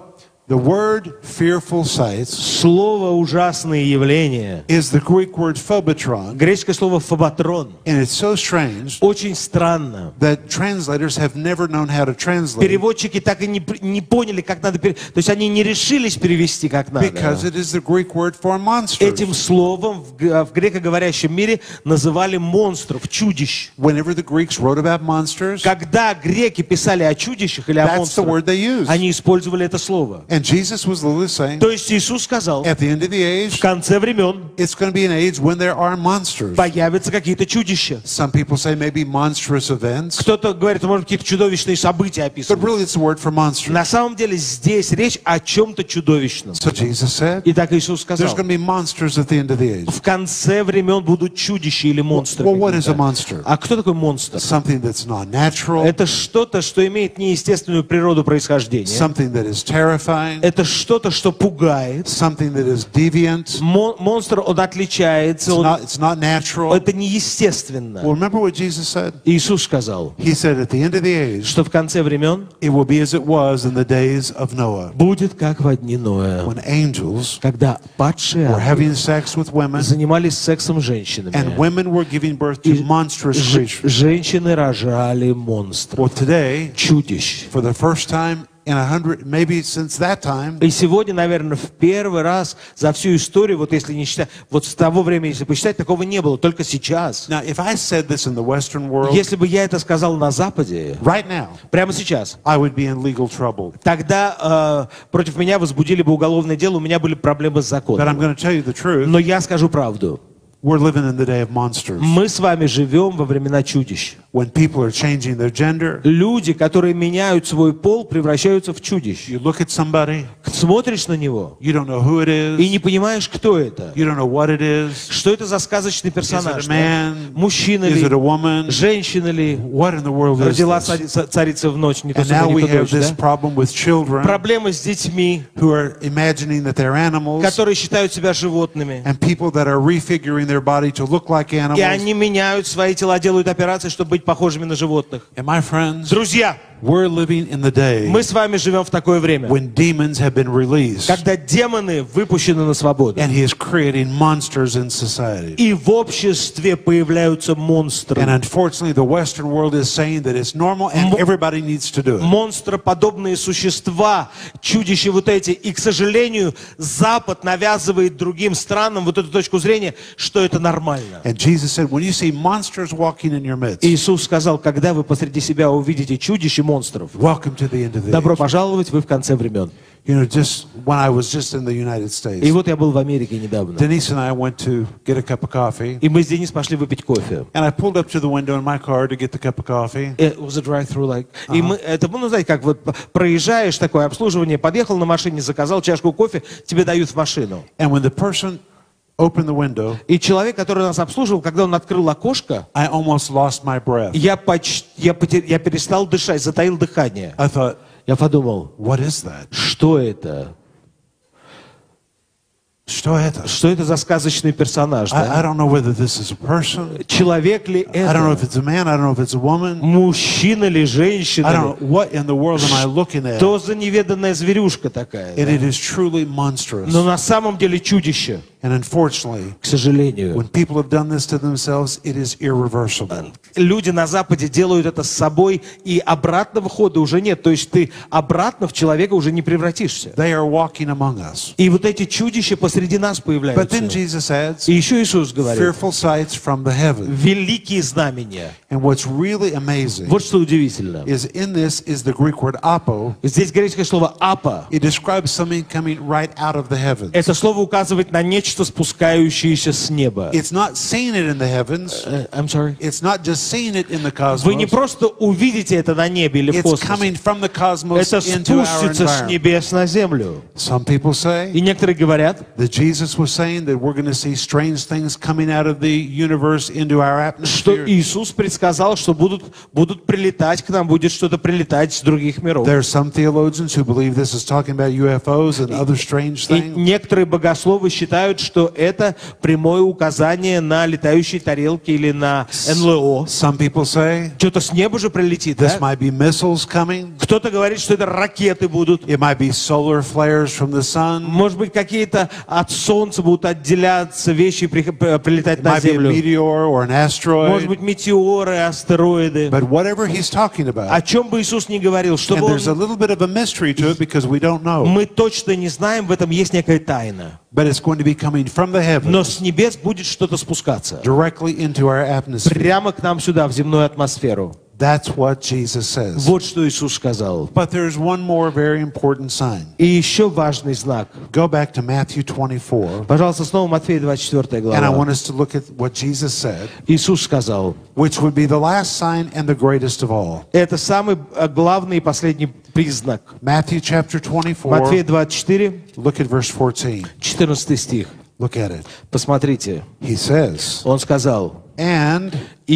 The word fearful sights Слово «ужасные явления», is the Greek word phobotron, греческое слово «фобатрон». and it's so strange Очень странно. that translators have never known how to translate it Переводчики так и не поняли, как надо то есть они не решились перевести как надо. because it is the Greek word for monsters. Этим словом в грекоговорящем мире называли монстров, чудищ. Whenever the Greeks wrote about monsters, Когда греки писали о чудищах или о that's the монстрах, word they used. они использовали это слово. And Jesus was literally saying, То есть Иисус сказал, at the end of the в age, конце времен it's going to be an age when there are monsters. появятся какие-то чудища. Some people say maybe monstrous events, Кто-то говорит, может, какие-то чудовищные события but описывают. really it's a word for monsters. На самом деле здесь речь о чем-то чудовищном. So Jesus said, И так Иисус there's сказал, going to be monsters at the end of the age. в конце времен будут чудища или монстры. Well, what is a какие-то. monster? А кто такой монстр? Something that's not natural, Это что-то, что имеет неестественную природу происхождения. something that is terrifying, Это что-то, что пугает. something that is deviant. Монстр, он отличается, It's not natural. это неестественно. Well, remember what Jesus said? Иисус сказал, He said at the end of the age, что в конце времен it will be as it was in the days of Noah, будет как во дни Ноя, when angels когда падшие were ангелы having sex with women, занимались сексом с and женщинами. women were giving birth to monstrous creatures. Женщины рожали монстров, Well, today, чудищ. for the first time in 100, maybe since that time, И сегодня, наверное, в первый раз за всю историю, вот если не считать, вот с того времени, если посчитать, такого не было, только сейчас. now, if I said this in the Western world, Если бы я это сказал на Западе, right now, прямо сейчас, I would be in legal trouble. тогда против меня возбудили бы уголовное дело, у меня были проблемы с But I'm законом. going to tell you the truth. Но я скажу правду. We're living in the day of monsters. Мы с вами живем во времена чудищ. When people are changing their gender, Люди, которые меняют свой пол, превращаются в чудищ. you look at somebody, Смотришь на него you don't know who it и is, не понимаешь, кто это. you don't know what it is, Что это за сказочный персонаж? Is it a man? Мужчина is ли? it a woman? Женщина ли? What in the world is Родила this? царица в ночь, не то And сын, now we не то have дочь, this да? problem with children Проблемы с детьми, who are imagining that they're animals, которые считают себя животными. and people that are refiguring their body to look like И animals. они меняют свои тела, делают операции, чтобы быть похожими на животных. And my friends, Друзья, we're living in the day мы с вами живем в такое время, when demons have been released, когда демоны выпущены на свободу. and He is creating monsters in society. И в обществе появляются монстры. And unfortunately, the Western world is saying that it's normal and everybody needs to do it. Монстроподобные существа, чудища вот эти. И, к сожалению, Запад навязывает другим странам вот эту точку зрения, что это нормально. And Jesus said, when you see monsters walking in your midst, Иисус сказал, когда вы посреди себя увидите чудищ и монстров, welcome to the end of the добро age. пожаловать, вы в конце времен. You know, just when I was just in the United И States, вот я был в Америке недавно. Denise and I went to get a cup of coffee, И мы с Денис пошли выпить кофе. and I pulled up to the window in my car to get the cup of coffee. It was a drive-through like. И мы, это, ну, знаете, как вот проезжаешь, такое обслуживание, подъехал на машине, заказал чашку кофе, тебе дают в машину. And when the person opened the window, И человек, который нас обслуживал, когда он открыл окошко, I almost lost my breath. я перестал дышать, затаил дыхание. I thought, Я подумал, what is that? что это? Что это? Что это за сказочный персонаж? I Да? don't know whether this is a person. Человек ли I don't know if это? it's a man. I don't know if it's a woman. Мужчина ли, I женщина don't ли? know what in the world am I looking at. Что за неведанная зверюшка такая? And Да? it is truly monstrous. Но на самом деле чудище, And unfortunately, к сожалению. when people have done this to themselves, it is irreversible. Люди на Западе делают это с собой, и обратного хода уже нет. То есть ты обратно в человека уже не превратишься. They are walking among us. И вот эти чудища посреди нас But появляются. then Jesus adds, И еще Иисус говорит, fearful sights from the heavens. великие знамения. And what's really amazing Вот что удивительно. is in this is the Greek word apo. Здесь греческое слово «апа». It describes something coming right out of the heavens. Это слово указывает на нечто, спускающееся с неба. It's not seeing it in the heavens. I'm sorry. It's not just seeing it in the Вы не cosmos. просто увидите это на небе или в It's космосе. coming from the cosmos Это into our спустится с environment. небес на землю. Some people say И некоторые говорят, that Jesus was saying that we're going to see strange things coming out of the universe into our что atmosphere. Иисус предсказал, что будут прилетать к нам, будет что-то прилетать с других миров. There are some theologians who believe this is talking about UFOs and other strange И things. некоторые богословы считают, считают, что это прямое указание на летающие тарелки или на НЛО. Some people say Что-то с неба же прилетит, this да? might be missiles coming. Кто-то говорит, что это ракеты будут. It might be solar flares from the sun. Может быть, какие-то от Солнца будут отделяться вещи и прилетать It на might be a Землю. meteor or an Может asteroid. быть, метеоры, астероиды. But whatever he's talking about, О чем бы Иисус ни говорил, чтобы and there's a он... little bit of a mystery to it because we don't know. Мы точно не знаем, в этом есть некая тайна. But it's going to be coming from the Но heavens с небес будет что-то спускаться. directly into our atmosphere. Прямо к нам сюда, в земную атмосферу. That's what Jesus says. Вот что Иисус сказал. But there's one more very important sign. И еще важный знак. Go back to Matthew 24. Пожалуйста, снова Матфея 24 And I want глава. us to look at what Jesus said, Иисус сказал, which would be the last sign and the greatest of all. это самый главный и последний признак. Matthew chapter Матфея 24, 24, look at verse 14. 14 стих. Look at it. Посмотрите. He says, Он сказал, and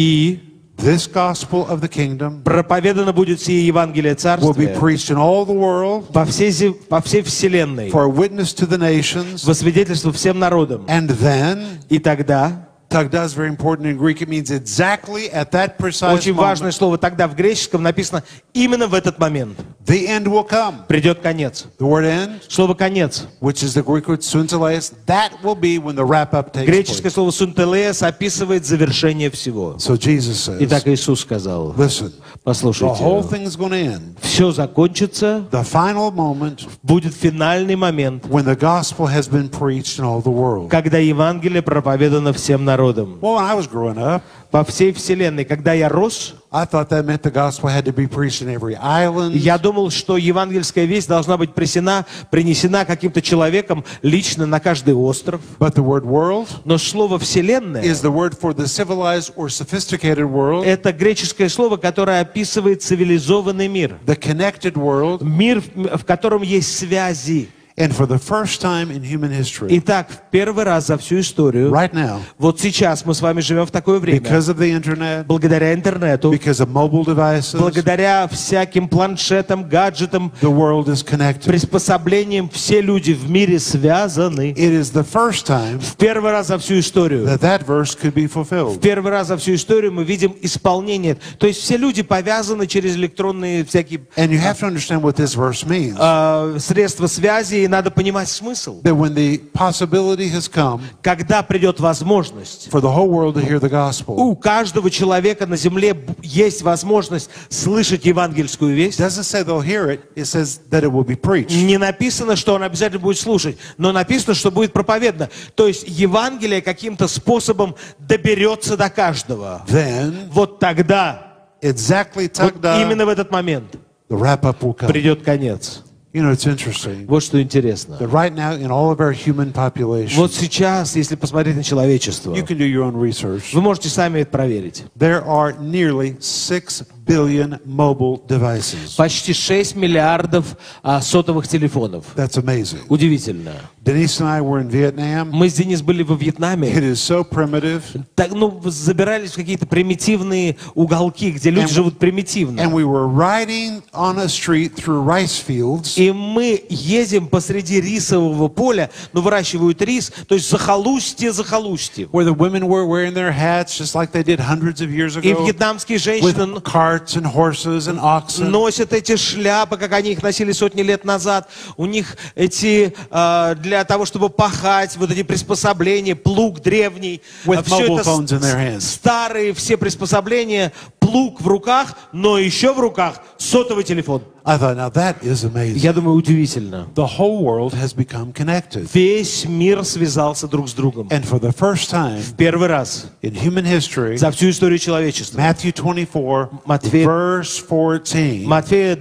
и this gospel of the kingdom проповедано будет сие Евангелие will be Царствия preached in all the world по всей вселенной, for a witness to the nations, во свидетельство всем народам. and then, И тогда, Tagda is very important in Greek. It means exactly at that precise очень важное moment, слово, тогда в греческом написано именно в этот момент. the end will come. Придет конец. The word end, Слово «конец». which is the Greek word sunteles, that will be when the wrap-up takes Греческое place. слово «сунтелеес» описывает завершение всего. So Jesus Итак, says, Иисус сказал, listen, the whole послушайте, thing is going to end. все закончится, The final moment будет финальный момент, when the gospel has been preached in all the world. когда Евангелие проповедано всем народам. Well, when I was growing up, По всей вселенной. Когда я рос, I thought that meant the gospel had to be preached in every island. я думал, что евангельская весть должна быть принесена каким-то человеком лично на каждый остров. But the word world Но слово «вселенная» is the word for the civilized or sophisticated world, это греческое слово, которое описывает цивилизованный мир. the connected world. Мир, в котором есть связи. And for the first time in human history, Итак, в первый раз за всю историю, right now, вот сейчас мы с вами живем в такое время, because of the internet, благодаря интернету, because of mobile devices, благодаря всяким планшетам, гаджетам, the world is connected. приспособлениям, все люди в мире связаны. It is the first time В первый раз за всю историю. that that verse could be В fulfilled. первый раз за всю историю мы видим исполнение. То есть все люди повязаны через электронные всякие And you have to understand what this verse means. средства связи, и надо понимать смысл. That when the possibility has come Когда придет возможность, for the whole world to hear the gospel, у каждого человека на земле есть возможность слышать евангельскую it весть. doesn't say they'll hear it, it says that it will be preached. Не написано, что он обязательно будет слушать, но написано, что будет проповедано. То есть Евангелие каким-то способом доберется до каждого. Then, Вот тогда, exactly вот Tagda, именно в этот момент the wrap-up will come. придет конец. You know, it's interesting Вот что интересно. that right now in all of our human population, Вот сейчас, если посмотреть на человечество, you can do your own research. вы можете сами это проверить. There are nearly 6 billion mobile devices. Почти 6 миллиардов сотовых телефонов. That's amazing. Удивительно. Denise and I were in Vietnam. Мы с Денис были во Вьетнаме. It is so primitive. Так, забирались в какие-то примитивные уголки, где люди живут примитивно. And we were riding on a street through rice fields. И мы едем посреди рисового поля, выращивают рис, то есть захолустье. Where the women were wearing their hats just like they did hundreds of years И ago. вьетнамские With женщины carts and horses and oxen. носят эти шляпы, как они их носили сотни лет назад. У них эти, для того, чтобы пахать, вот эти приспособления, плуг древний. With Все mobile это phones in their hands. старые все приспособления, плуг в руках, но еще в руках сотовый телефон. I thought, now that is amazing. Я думаю, удивительно. The whole world has become connected. Весь мир связался друг с другом. And for the first time Первый раз in human history, за всю историю человечества. Matthew 24, Матфея- verse 14, Матфея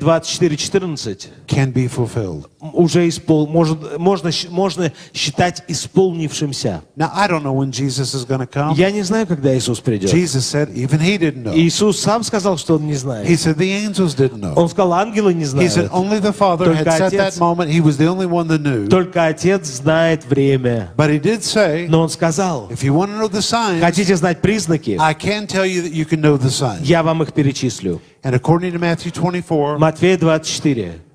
24:14 can be fulfilled. уже можно считать исполнившимся. Now, I don't know when Jesus is going to come. Я не знаю, когда Иисус придет. Jesus said even he didn't know. Иисус сам сказал, что Он не He знает. said the angels didn't know. Он сказал, ангелы не He said знают. only the Father had Только set that Отец. moment. He was the only one that knew. Только Отец знает время. But he did say, Но Он сказал, if you want to know the signs, хотите знать признаки? I can tell you that you can know the signs. Я вам их перечислю. And according to Matthew 24, Матфея 24.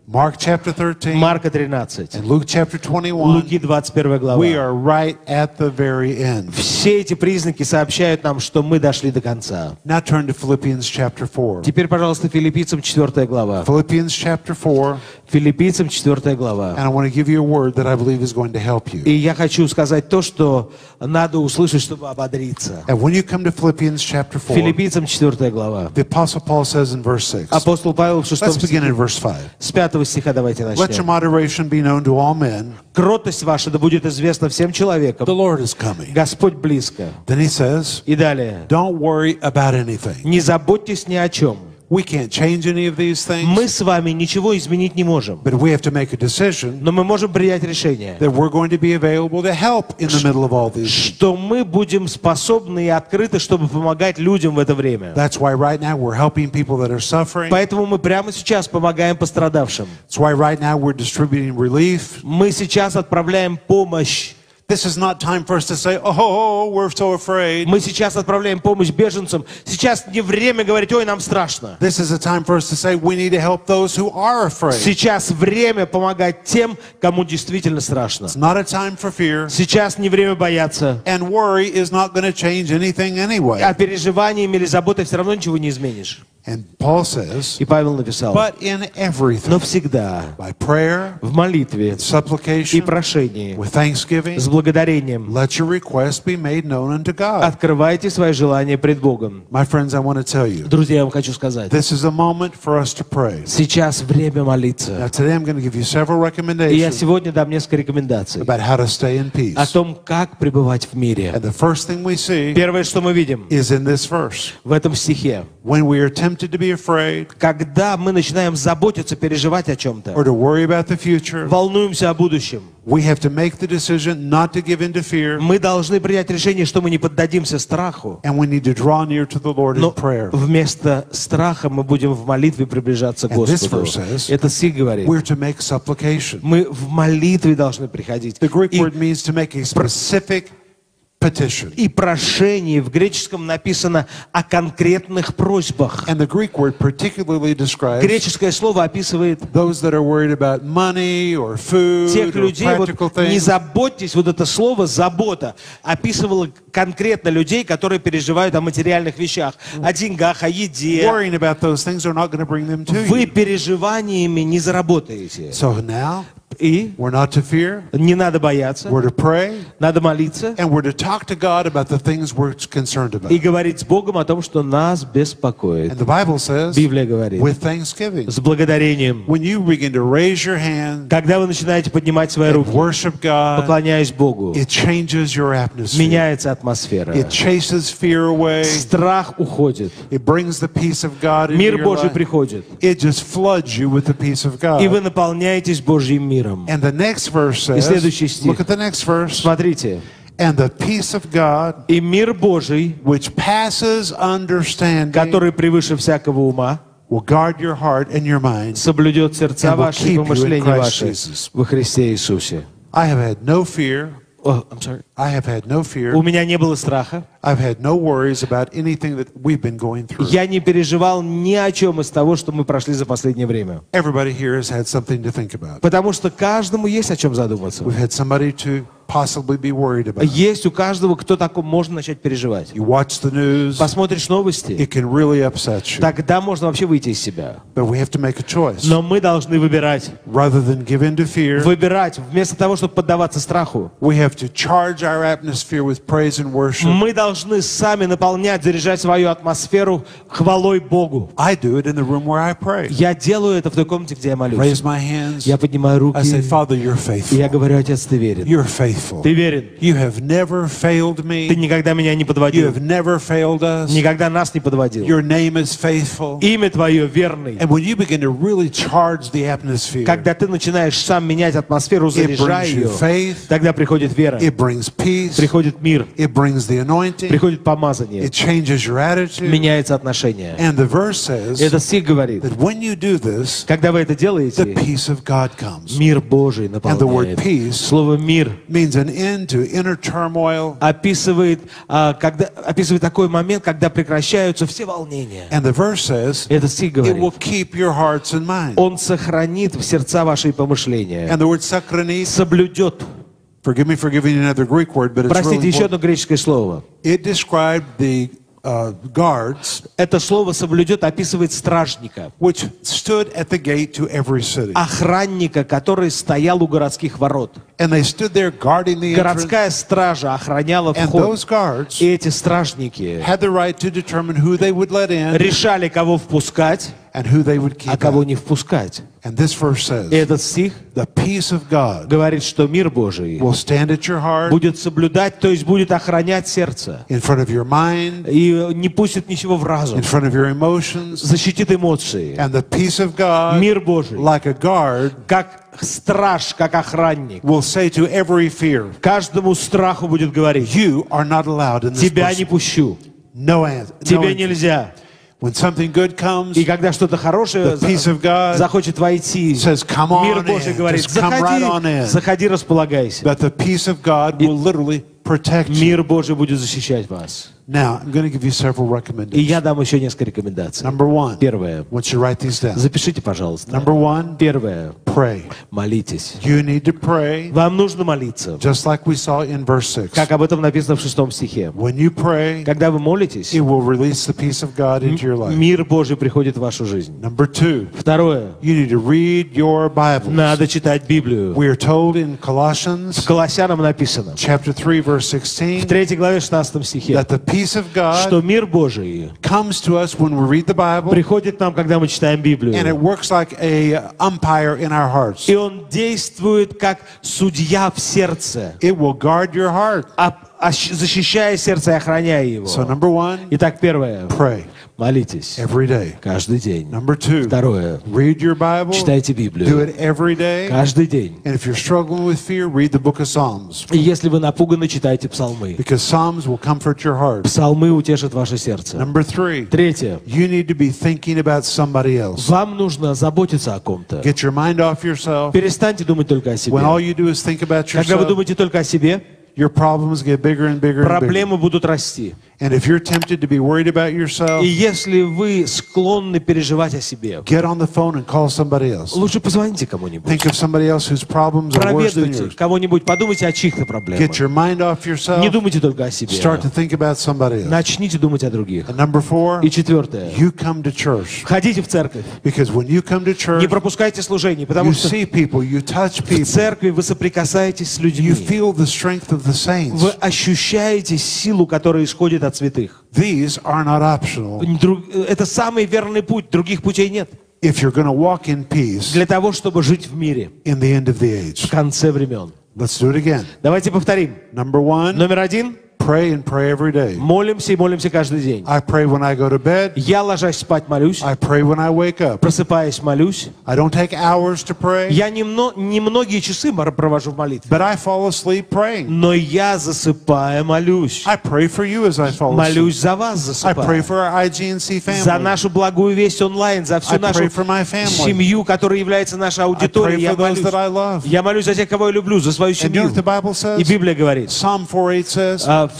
Mark chapter 13 Марка 13, and Luke chapter 21, Луки 21 глава. we are right at the very end. Все эти признаки сообщают нам, что мы дошли до конца. Now turn to Philippians chapter 4. Теперь, пожалуйста, Филиппийцам 4 глава. Philippians chapter 4, Филиппийцам 4 глава. and I want to give you a word that I believe is going to help И you. я хочу сказать то, что надо услышать, чтобы ободриться. And when you come to Philippians chapter 4, Филиппийцам 4 глава. the Apostle Paul says in verse 6, Апостол Павел в 6 let's begin стихе, in verse 5. с 5 стиха давайте Let your начнем. moderation be known to all men. Кротость ваша да будет известна всем The человекам. Lord is coming. Господь близко. Then he says, И далее. don't worry about anything. Не заботьтесь ни о чем. We can't change any of these Мы things, с вами ничего изменить не можем. but we have to make a decision Но мы можем принять решение, that we're going to be available to help in the middle of all these things. что мы будем способны и открыты, чтобы помогать людям в это время. That's why right now we're helping people that are suffering. Поэтому мы прямо сейчас помогаем пострадавшим. That's why right now we're distributing relief. Мы сейчас отправляем помощь. This is not time for us to say, oh, we're so afraid. Мы сейчас отправляем помощь беженцам. Сейчас не время говорить, ой, нам страшно. This is a time for us to say we need to help those who are afraid. Сейчас время помогать тем, кому действительно страшно. It's not a time for fear. Сейчас не время бояться. And worry is not going to change anything anyway. А переживаниями или заботой все равно ничего не изменишь. And Paul says, И Павел написал, but in everything, но всегда by prayer, в молитве и supplication, прошении with thanksgiving, с благодарением let your request be made known unto God. открывайте свои желания пред Богом. My friends, I want to tell you, Друзья, я вам хочу сказать, this is a moment for us to pray. сейчас время молиться. Now today I'm going to give you several И я recommendations сегодня дам несколько рекомендаций about how to stay in о peace. том, как пребывать в мире. And the first thing we see Первое, что мы видим is in this verse. в этом стихе. When we are tempted to be afraid Когда мы начинаем заботиться, переживать о чем-то, or to worry about the future, волнуемся о будущем, we have to make the decision not to give in to fear, мы должны принять решение, что мы не поддадимся страху, and we need to draw near to the Lord in но prayer. вместо страха мы будем в молитве приближаться к And this Господу. verse says, Это стих говорит. We're to make supplication. Мы в молитве должны приходить. The Greek И, word means to make a specific petition. и прошение в греческом написано о конкретных просьбах. And the Greek word particularly describes Греческое слово описывает those that are worried about money or food тех or людей, вот practical не things. заботьтесь, вот это слово «забота» описывало конкретно людей, которые переживают о материальных вещах, о деньгах, о еде. Worrying about those things are not going to bring them to Вы you. переживаниями не заработаете. So now И we're not to fear, не надо бояться, we're to pray, надо молиться and we're to talk to God about the things we're concerned about. и говорить с Богом о том, что нас беспокоит. And the Bible says, Библия говорит, with thanksgiving. с благодарением. When you begin to raise your hand Когда вы начинаете поднимать свои and руки, worship God, поклоняясь Богу, it changes your atmosphere. меняется атмосфера. It chases fear away. Страх уходит. It brings the peace of God into Мир your Божий life. приходит. It just floods you with the peace of И вы God. наполняетесь Божьим миром. And the next verse И says, следующий стих. look at the next verse. Смотрите. And the peace of God, И мир Божий, which passes understanding, который превыше всякого ума, will guard your heart and your mind. соблюдет сердца And will ваши и keep you in помышления Christ ваши Jesus. во Христе Иисусе. I have had no fear. О, I'm sorry. I have had no fear. У меня не было страха. I've had no worries about anything that we've been going through. Я не переживал ни о чем из того, что мы прошли за последнее время. Everybody here has had something to think about. Потому что каждому есть о чем задуматься. We've had somebody to possibly be worried about. Есть у каждого, кто таком можно начать переживать. You watch the news, Посмотришь новости, it can really upset you. тогда можно вообще выйти из себя. But we have to make a choice. Но мы должны выбирать. Rather than give in to fear, Выбирать. Вместо того, чтобы поддаваться страху, we have to charge our atmosphere with praise and worship. мы должны сами наполнять, заряжать свою атмосферу хвалой Богу. I do it in the room where I pray. Я делаю это в той комнате, где я молюсь. Raise my hands. Я поднимаю руки, I say, Father, you're и я faithful. говорю: Отец, ты верен. You're faithful. Ты верен. You have never failed Ты me. никогда меня не You подводил. have never failed us. Никогда нас не подводил. Your name is faithful. Имя Твое верный. And when you begin to really charge the atmosphere, Когда ты начинаешь сам менять атмосферу, it заряжая brings you ее, faith, тогда приходит вера, it brings peace, приходит мир, it brings the anointing, приходит помазание, it changes your attitude. меняется отношение. And the verse says Этот стих говорит, that when you do this, когда вы это the делаете, peace of God comes. мир Божий And the word наполняет. peace Слово «мир» means means an end to inner turmoil. описывает такой момент, когда прекращаются все волнения. And the verse says, Этот стих it will говорит, keep your hearts and minds. Он сохранит в сердца ваши помышления, And the word sakranit, соблюдет. forgive me for giving you another Greek word, but it's Простите, really еще important. одно греческое слово. It described the guards Это слово «соблюдет» описывает стражника, which stood at the gate to every city. охранника, который стоял у городских ворот. And they stood there guarding the entrance. Городская стража охраняла And вход. those guards И эти стражники had the right to determine who they would let in решали, кого впускать, and who they would а keep кого out. не впускать. And this verse И says, этот стих the peace of God говорит, что мир Божий will stand at your heart, будет соблюдать, то есть будет охранять сердце. in front of your mind, И не пустит ничего в разум. in front of your emotions. Защитит эмоции. And the peace of God, Мир Божий, like a guard, как страж, как охранник, will say to every fear, каждому страху будет говорить: you are not allowed in this тебя не person. пущу, No answer. тебе нельзя. When something good comes, И когда что-то хорошее the peace of God захочет войти, says, come on мир Божий in. говорит: Just come right on заходи, in. заходи, располагайся. But the peace of God will literally protect you. Мир Божий будет защищать вас. Now, I'm going to give you several И recommendations. я дам еще несколько рекомендаций. Number one, Первое. I want you to write these down. Запишите, пожалуйста. Number one, Первое. pray. Молитесь. You need to pray, Вам нужно молиться, just like we saw in verse 6. как об этом написано в 6 стихе. When you pray, Когда вы молитесь, it will release the peace of God into your life. мир Божий приходит в вашу жизнь. Number two, Второе. you need to read your Bible. Надо читать Библию. We are told in В Colossians Колоссянам написано, chapter 3, verse в 16, 3 главе 16 стихе, that the peace of God что мир Божий comes to us when we read the Bible, приходит к нам, когда мы читаем and it Библию. works like a umpire in our hearts. И он действует как судья в сердце, It will guard your heart. защищая сердце и охраняя его. So number one, Итак, первое. pray Молитесь every day. каждый день. Number two, Второе. read your Bible. Читайте Do Библию it every day. каждый день. And if you're struggling with fear, read the book of Psalms. И если вы напуганы, читайте псалмы. Because Psalms will comfort your heart. Псалмы утешат ваше сердце. Number three, Третье. you need to be thinking about somebody else. Вам нужно заботиться о ком-то. Get your mind off yourself. Перестаньте думать только о себе. When all you do is think about Когда вы yourself, думаете только о себе, your problems get bigger and bigger and bigger. проблемы будут расти. And if you're tempted to be worried about yourself, И если вы склонны переживать о себе, get on the phone and call somebody else. лучше позвоните кому-нибудь. Think of somebody else whose problems are worse than Проведайте yours. кого-нибудь, подумайте о чьих-то проблемах. Get your mind off Не yourself. думайте только о себе. Start to think about somebody else. Начните думать о других. And number four, И четвертое. you come to church. Ходите в церковь. Because when you come to Не church, пропускайте служений, потому you что see people, you touch в people, церкви вы соприкасаетесь с людьми. you feel the strength of the saints. Вы ощущаете силу, которая исходит от святых. These are not optional. Это самый верный путь, других путей нет. If you're going to walk in peace Для того, чтобы жить в мире in the end of the в age. конце времен. Let's do it again. Давайте повторим. Number one, Номер один. pray and pray every day. Молимся и молимся каждый день. I pray when I go to bed. Я, ложась спать, молюсь. I pray when I wake up. Просыпаясь, молюсь. I don't take hours to pray, Я не многие часы провожу в молитве. but I fall asleep praying. Но я, засыпая, молюсь. I pray for you as I fall asleep. Молюсь за вас, I pray засыпая. for our IGNC За family. нашу благую весть онлайн, за всю I нашу pray for my family. семью, которая является нашей I аудиторией. pray Я for those молюсь. that I love. Я молюсь за тех, кого я люблю, за свою And you know семью. what the Bible И says? Библия говорит, Psalm 4:8 says,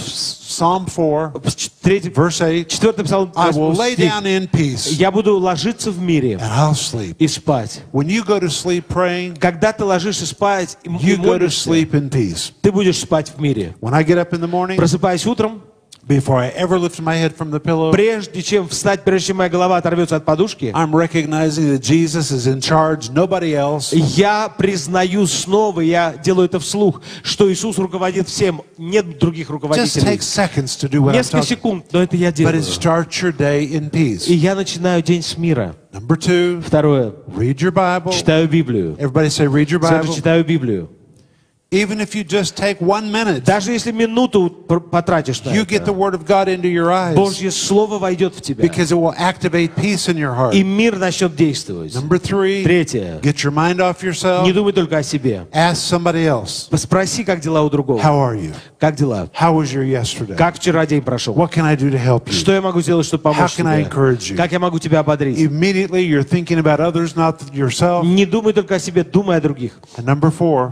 Psalm 4, verse 8, 4 псалом, I will lay стих. down in peace Я буду ложиться в мире and I'll sleep. и спать. When you go to sleep praying, Когда ты ложишься спать и you go to молишься, sleep in peace. ты будешь спать в мире. When I get up in the morning, Просыпаясь утром, before I ever lift my head from the pillow, прежде чем встать, прежде чем моя голова оторвется от подушки, I'm recognizing that Jesus is in charge, nobody else. я признаю снова, я делаю это вслух, что Иисус руководит всем, нет других Just руководителей. take seconds to do what I'm Несколько talking. секунд, но это я But делаю. it starts your day in peace. И я начинаю день с мира. Number two, Второе. read your Bible. Читаю Библию. Everybody say, read your Все это Bible. читаю Библию. Even if you just take 1 minute, Даже если минуту потратишь на you get the это, Word of God into your eyes Божье Слово войдет в тебя. because it will activate peace in your heart. И мир начнет действовать. Number three, Третье. get your mind off yourself. Не думай только о себе. Ask somebody else, Спроси, как дела у другого. how are you? Как дела? How was your yesterday? Как вчера день прошел? What can I do to help you? Что я могу сделать, чтобы помочь How can I тебе? encourage you? Как я могу тебя ободрить? Immediately you're thinking about others, not yourself. Не думай только о себе, думай о других. And number four,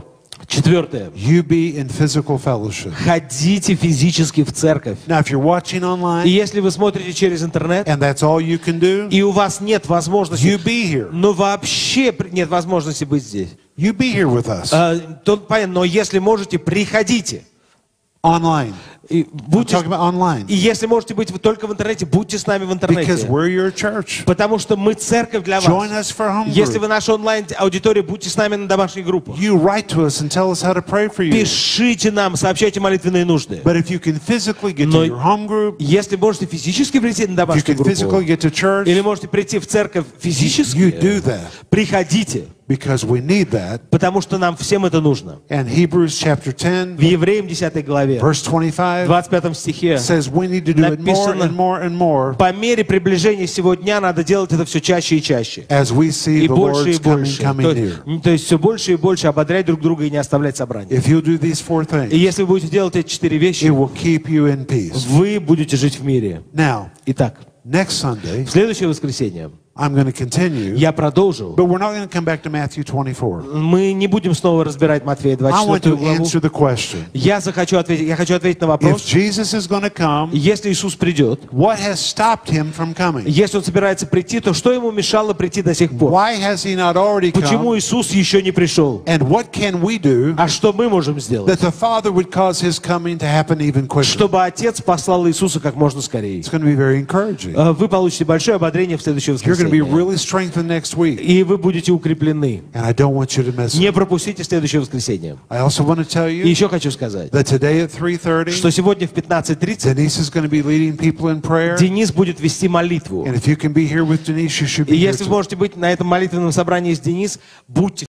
Четвертое. you be in physical fellowship. Ходите физически в церковь. Now, if you're watching И online если вы смотрите через интернет, and that's all you can do, и у вас нет возможности, you be here. но вообще нет возможности быть здесь, You be here with us то понятно, но если можете, приходите. online. И, I'm будьте, talking about online. и если можете быть вы только в интернете, будьте с нами в Because интернете. we're your church. Потому что мы церковь для Join вас. us for home Если group. вы наша онлайн-аудитория, будьте с нами на домашних группах. You write to us and tell us how to pray for you. Пишите нам, сообщайте молитвенные нужды. But if you can physically get Но to your home group, если можете физически прийти на if you домашнюю can physically группу, get to church, или можете прийти в церковь you физически, do that приходите, because we need that. потому что нам всем это нужно. And Hebrews chapter В 10, Евреям 10 главе, verse 25 25 стихе, says we need to do it more написано, and more and more по мере приближения сего дня надо делать это все чаще и чаще. as we see И the больше и Lord's coming, больше. coming near. То есть все больше и больше ободрять друг друга и не оставлять собрания. If you'll do these four И things, если вы будете делать эти 4 it вещи, will keep you in peace. вы будете жить в мире. Now, Итак, next Sunday, в следующее воскресенье I'm going to continue, я продолжу. but we're not going to come back to Matthew 24. Мы не будем снова разбирать Матфея I want 24 to главу. answer the question. Я хочу ответить на If вопрос. Jesus is going to come, Если Иисус придет, what has stopped him from coming? если Он собирается прийти, то что Ему мешало прийти до сих пор? Why has he not already Почему come? Иисус еще не пришел? And what can we do А что мы можем сделать? that the Father would cause his coming to happen even quicker? Чтобы Отец послал Иисуса как можно скорее. It's going to be very encouraging. Вы получите большое ободрение в следующее You're going to be воскресенье. really strengthened next week. И вы будете укреплены. And I don't want you to miss Не it. пропустите следующее воскресенье. I also want to tell И you еще хочу сказать, that today at 3:30, что сегодня в 15:30 Denise is going to be leading people in prayer. Денис будет вести молитву. And if you can be here with Denise, you should И be here если вы too. можете быть на этом молитвенном собрании с Денис, будьте